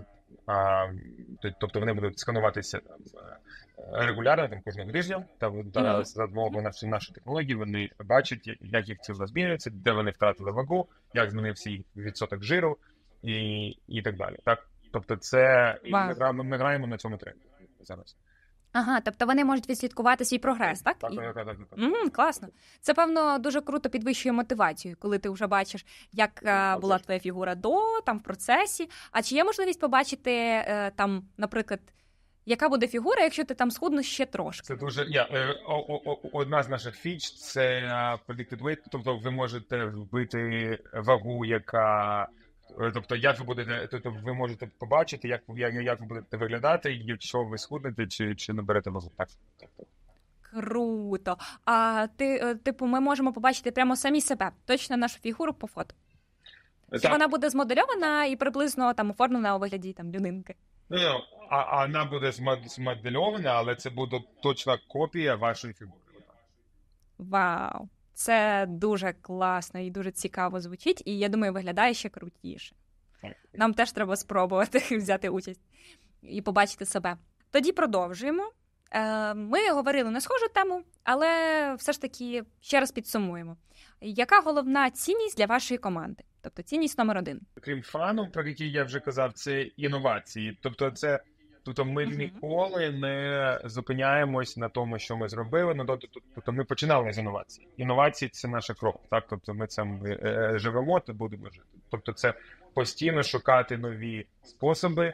вони будуть скануватися регулярно, кожного тижня, та за допомогою нашої технології вони бачать, як їх тіло змінюється, де вони втратили вагу, як змінився їх відсоток жиру і так далі. Так? Тобто це ми граємо на цьому тренді зараз. Ага, тобто вони можуть відслідкувати свій прогрес, так? Так. Класно. Це, певно, дуже круто підвищує мотивацію, коли ти вже бачиш, як була твоя фігура там, в процесі. А чи є можливість побачити, там, наприклад, яка буде фігура, якщо ти там схуднеш ще трошки? Це дуже... Одна з наших фіч – це predicted weight, тобто ви можете вбити вагу, яка... Тобто, як ви будете, тобто ви можете побачити, як ви будете виглядати, якщо ви схуднете чи наберете вагу. Так. Круто. А типу, ми можемо побачити прямо самі себе, точно нашу фігуру по фото. Чи вона буде змодельована і приблизно там оформлена у вигляді там людинки? А вона буде змодельована, але це буде точна копія вашої фігури. Вау! Це дуже класно і дуже цікаво звучить, і я думаю, виглядає ще крутіше. Нам теж треба спробувати взяти участь і побачити себе. Тоді продовжуємо. Ми говорили на схожу тему, але все ж таки ще раз підсумуємо. Яка головна цінність для вашої команди? Тобто цінність номер 1. Крім фану, про який я вже казав, це інновації. Тобто ми ніколи не зупиняємось на тому, що ми зробили. Тобто ми починали з інновацій. Інновації – це наша кров. Так? Тобто ми цим живемо та будемо жити. Тобто це постійно шукати нові способи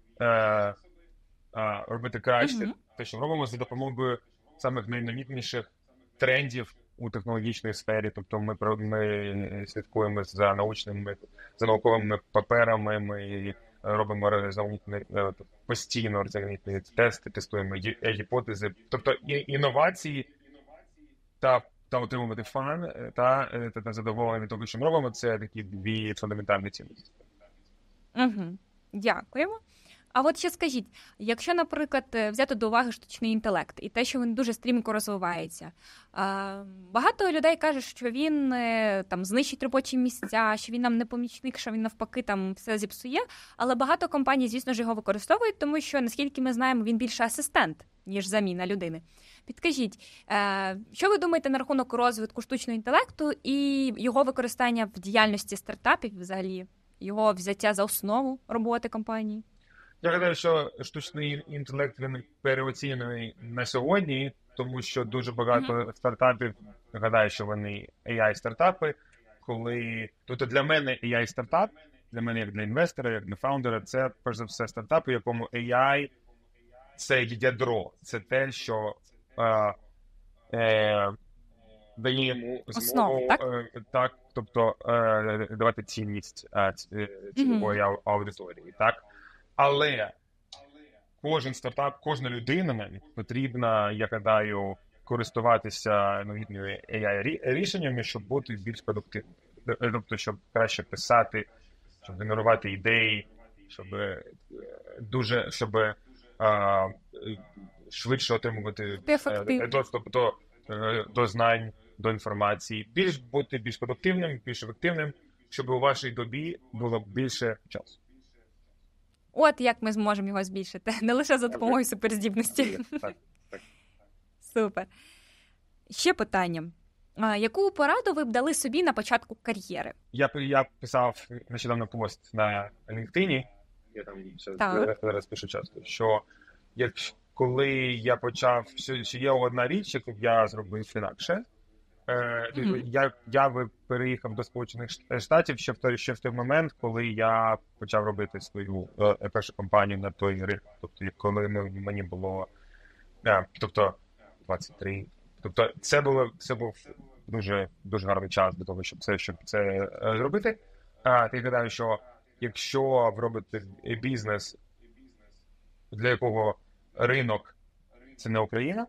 робити краще. Те, що робимо за допомогою самих найновітніших трендів у технологічній сфері. Тобто ми слідкуємо за науковими паперами, ми робимо постійно різноманітні тести, тестуємо гіпотези. Тобто інновації та отримувати фан та задоволення від того, що ми робимо, це такі дві фундаментальні цінності. Дякуємо. А от ще скажіть, якщо, наприклад, взяти до уваги штучний інтелект і те, що він дуже стрімко розвивається, багато людей кажуть, що він там знищить робочі місця, що він нам не помічник, що він навпаки там все зіпсує, але багато компаній, звісно ж, його використовують, тому що, наскільки ми знаємо, він більше асистент, ніж заміна людини. Підкажіть, що ви думаєте на рахунок розвитку штучного інтелекту і його використання в діяльності стартапів, взагалі, його взяття за основу роботи компанії? Я гадаю, що штучний інтелект, він переоцінений на сьогодні, тому що дуже багато стартапів гадають, що вони AI-стартапи. Тобто для мене AI-стартап, для мене як для інвестора, як для фаундера, це, перш за все, стартап, у якому AI – це ядро, це те, що дає йому змогу тобто давати цінність цільової аудиторії, так? Але кожен стартап, кожна людина навіть потрібна, я гадаю, користуватися новітніми AI-рішеннями, щоб бути більш продуктивним. Тобто, щоб краще писати, щоб генерувати ідеї, щоб швидше отримувати доступ до знань, до інформації, бути більш продуктивним, більш ефективним, щоб у вашій добі було більше часу. От як ми зможемо його збільшити, не лише за допомогою суперздібності. Так. Супер. Ще питання. Яку пораду ви б дали собі на початку кар'єри? Я писав нещодавно пост на LinkedIn, я там зараз пишу часто, що коли я почав, що є одна річ, яку я зробив інакше, я переїхав до Сполучених Штатів ще в той момент, коли я почав робити свою першу компанію на той ринок. Тобто, коли мені було 23. Тобто, це був дуже гарний час для того, щоб це зробити. Я гадаю, що якщо ви робите бізнес, для якого ринок це не Україна,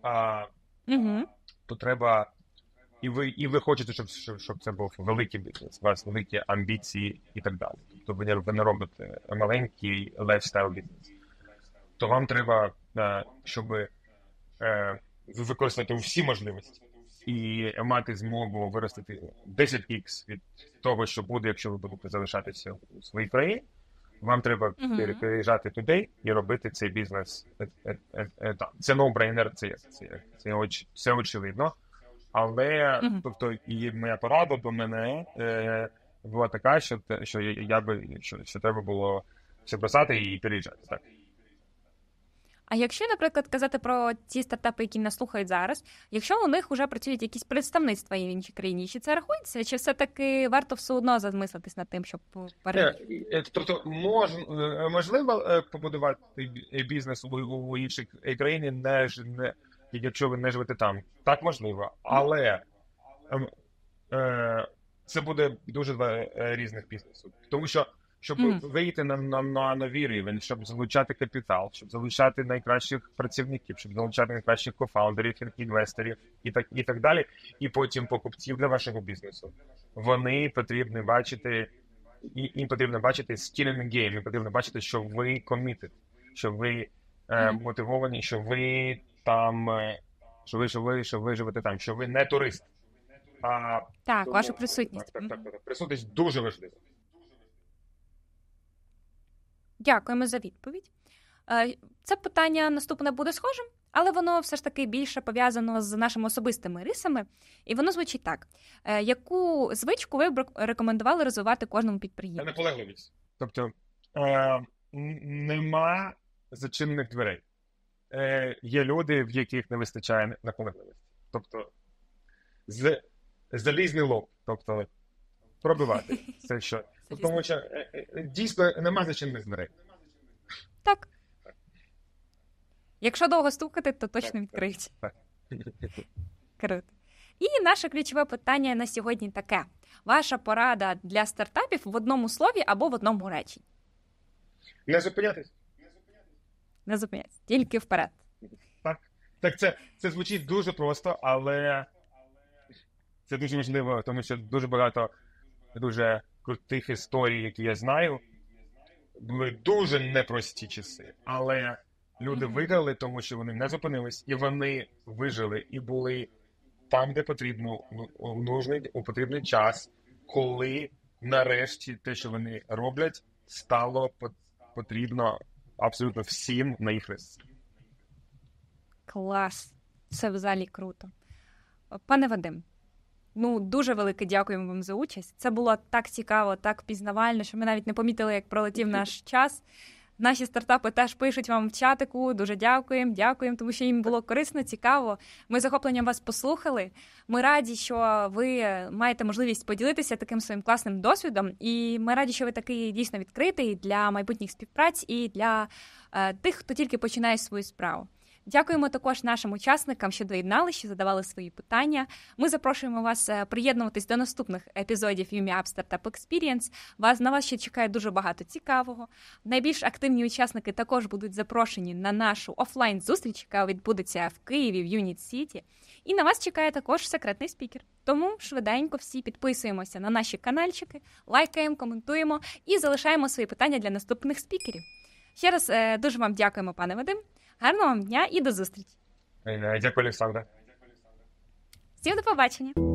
то треба. І ви хочете, щоб це був великий бізнес, у вас великі амбіції і так далі. Тобто ви не робите маленький лайфстайл бізнес. То вам треба, щоб використати всі можливості і мати змогу виростити 10x від того, що буде, якщо ви будете залишатися у своїй країні. Вам треба переїжджати туди і робити цей бізнес. Це no-brainer, це очевидно. Але, тобто, і моя порада до мене була така, що треба було все бросати і переїжджати. Так. А якщо, наприклад, казати про ті стартапи, які нас слухають зараз, якщо у них вже працюють якісь представництва в іншій країні, чи це рахується, чи все-таки варто все одно замислитись над тим, щоб Тобто можливо побудувати бізнес у іншій країні, якщо ви не живете там. Так, можливо. Але це буде дуже два різних бізнесу. Тому що, щоб вийти на новий рівень, щоб залучати капітал, щоб залучати найкращих працівників, щоб залучати найкращих кофаундерів, інвесторів і так далі, і потім покупців для вашого бізнесу. Їм потрібно бачити skin in the game, їм потрібно бачити, що ви committed, що ви мотивовані, що ви там, що ви живете там, що ви не турист. Так, ваша присутність. Так. Присутність дуже важлива. Дякуємо за відповідь. Це питання наступне буде схожим, але воно все ж таки більше пов'язано з нашими особистими рисами. І воно звучить так. Яку звичку ви б рекомендували розвивати кожному підприємцю? Наполегливість. Тобто нема зачинених дверей. Є люди, в яких не вистачає наполегливості. Тобто залізний лоб. Тобто пробивати це що. Тому що дійсно нема зачинених дверей. Так. Якщо довго стукати, то точно відкриють. Так. Круто. І наше ключове питання на сьогодні таке. Ваша порада для стартапів в одному слові або в одному реченні? Не зупинятись. Не зупинятись. Тільки вперед. Так, це звучить дуже просто, але це дуже важливо, тому що дуже багато дуже крутих історій, які я знаю, були дуже непрості часи, але люди виграли, тому що вони не зупинились, і вони вижили, і були там, де потрібно, у потрібний час, коли нарешті те, що вони роблять, стало потрібно абсолютно всім на їх рисі. Клас. Це взагалі круто. Пане Вадим, дуже велике дякуємо вам за участь. Це було так цікаво, так пізнавально, що ми навіть не помітили, як пролетів наш час. Наші стартапи теж пишуть вам в чатику. Дуже дякуємо, тому що їм було корисно, цікаво. Ми з захопленням вас послухали. Ми раді, що ви маєте можливість поділитися таким своїм класним досвідом. І ми раді, що ви такий дійсно відкритий для майбутніх співпраць і для тих, хто тільки починає свою справу. Дякуємо також нашим учасникам, що доєдналися, що задавали свої питання. Ми запрошуємо вас приєднуватись до наступних епізодів UmiApp Startup Experience. На вас ще чекає дуже багато цікавого. Найбільш активні учасники також будуть запрошені на нашу офлайн-зустріч, яка відбудеться в Києві, в Юніт Сіті. І на вас чекає також секретний спікер. Тому швиденько всі підписуємося на наші канальчики, лайкаємо, коментуємо і залишаємо свої питання для наступних спікерів. Ще раз дуже вам дякуємо, пане Вадим. Гарного вам дня і до зустрічі. Дякую, Олександра. Всім до побачення.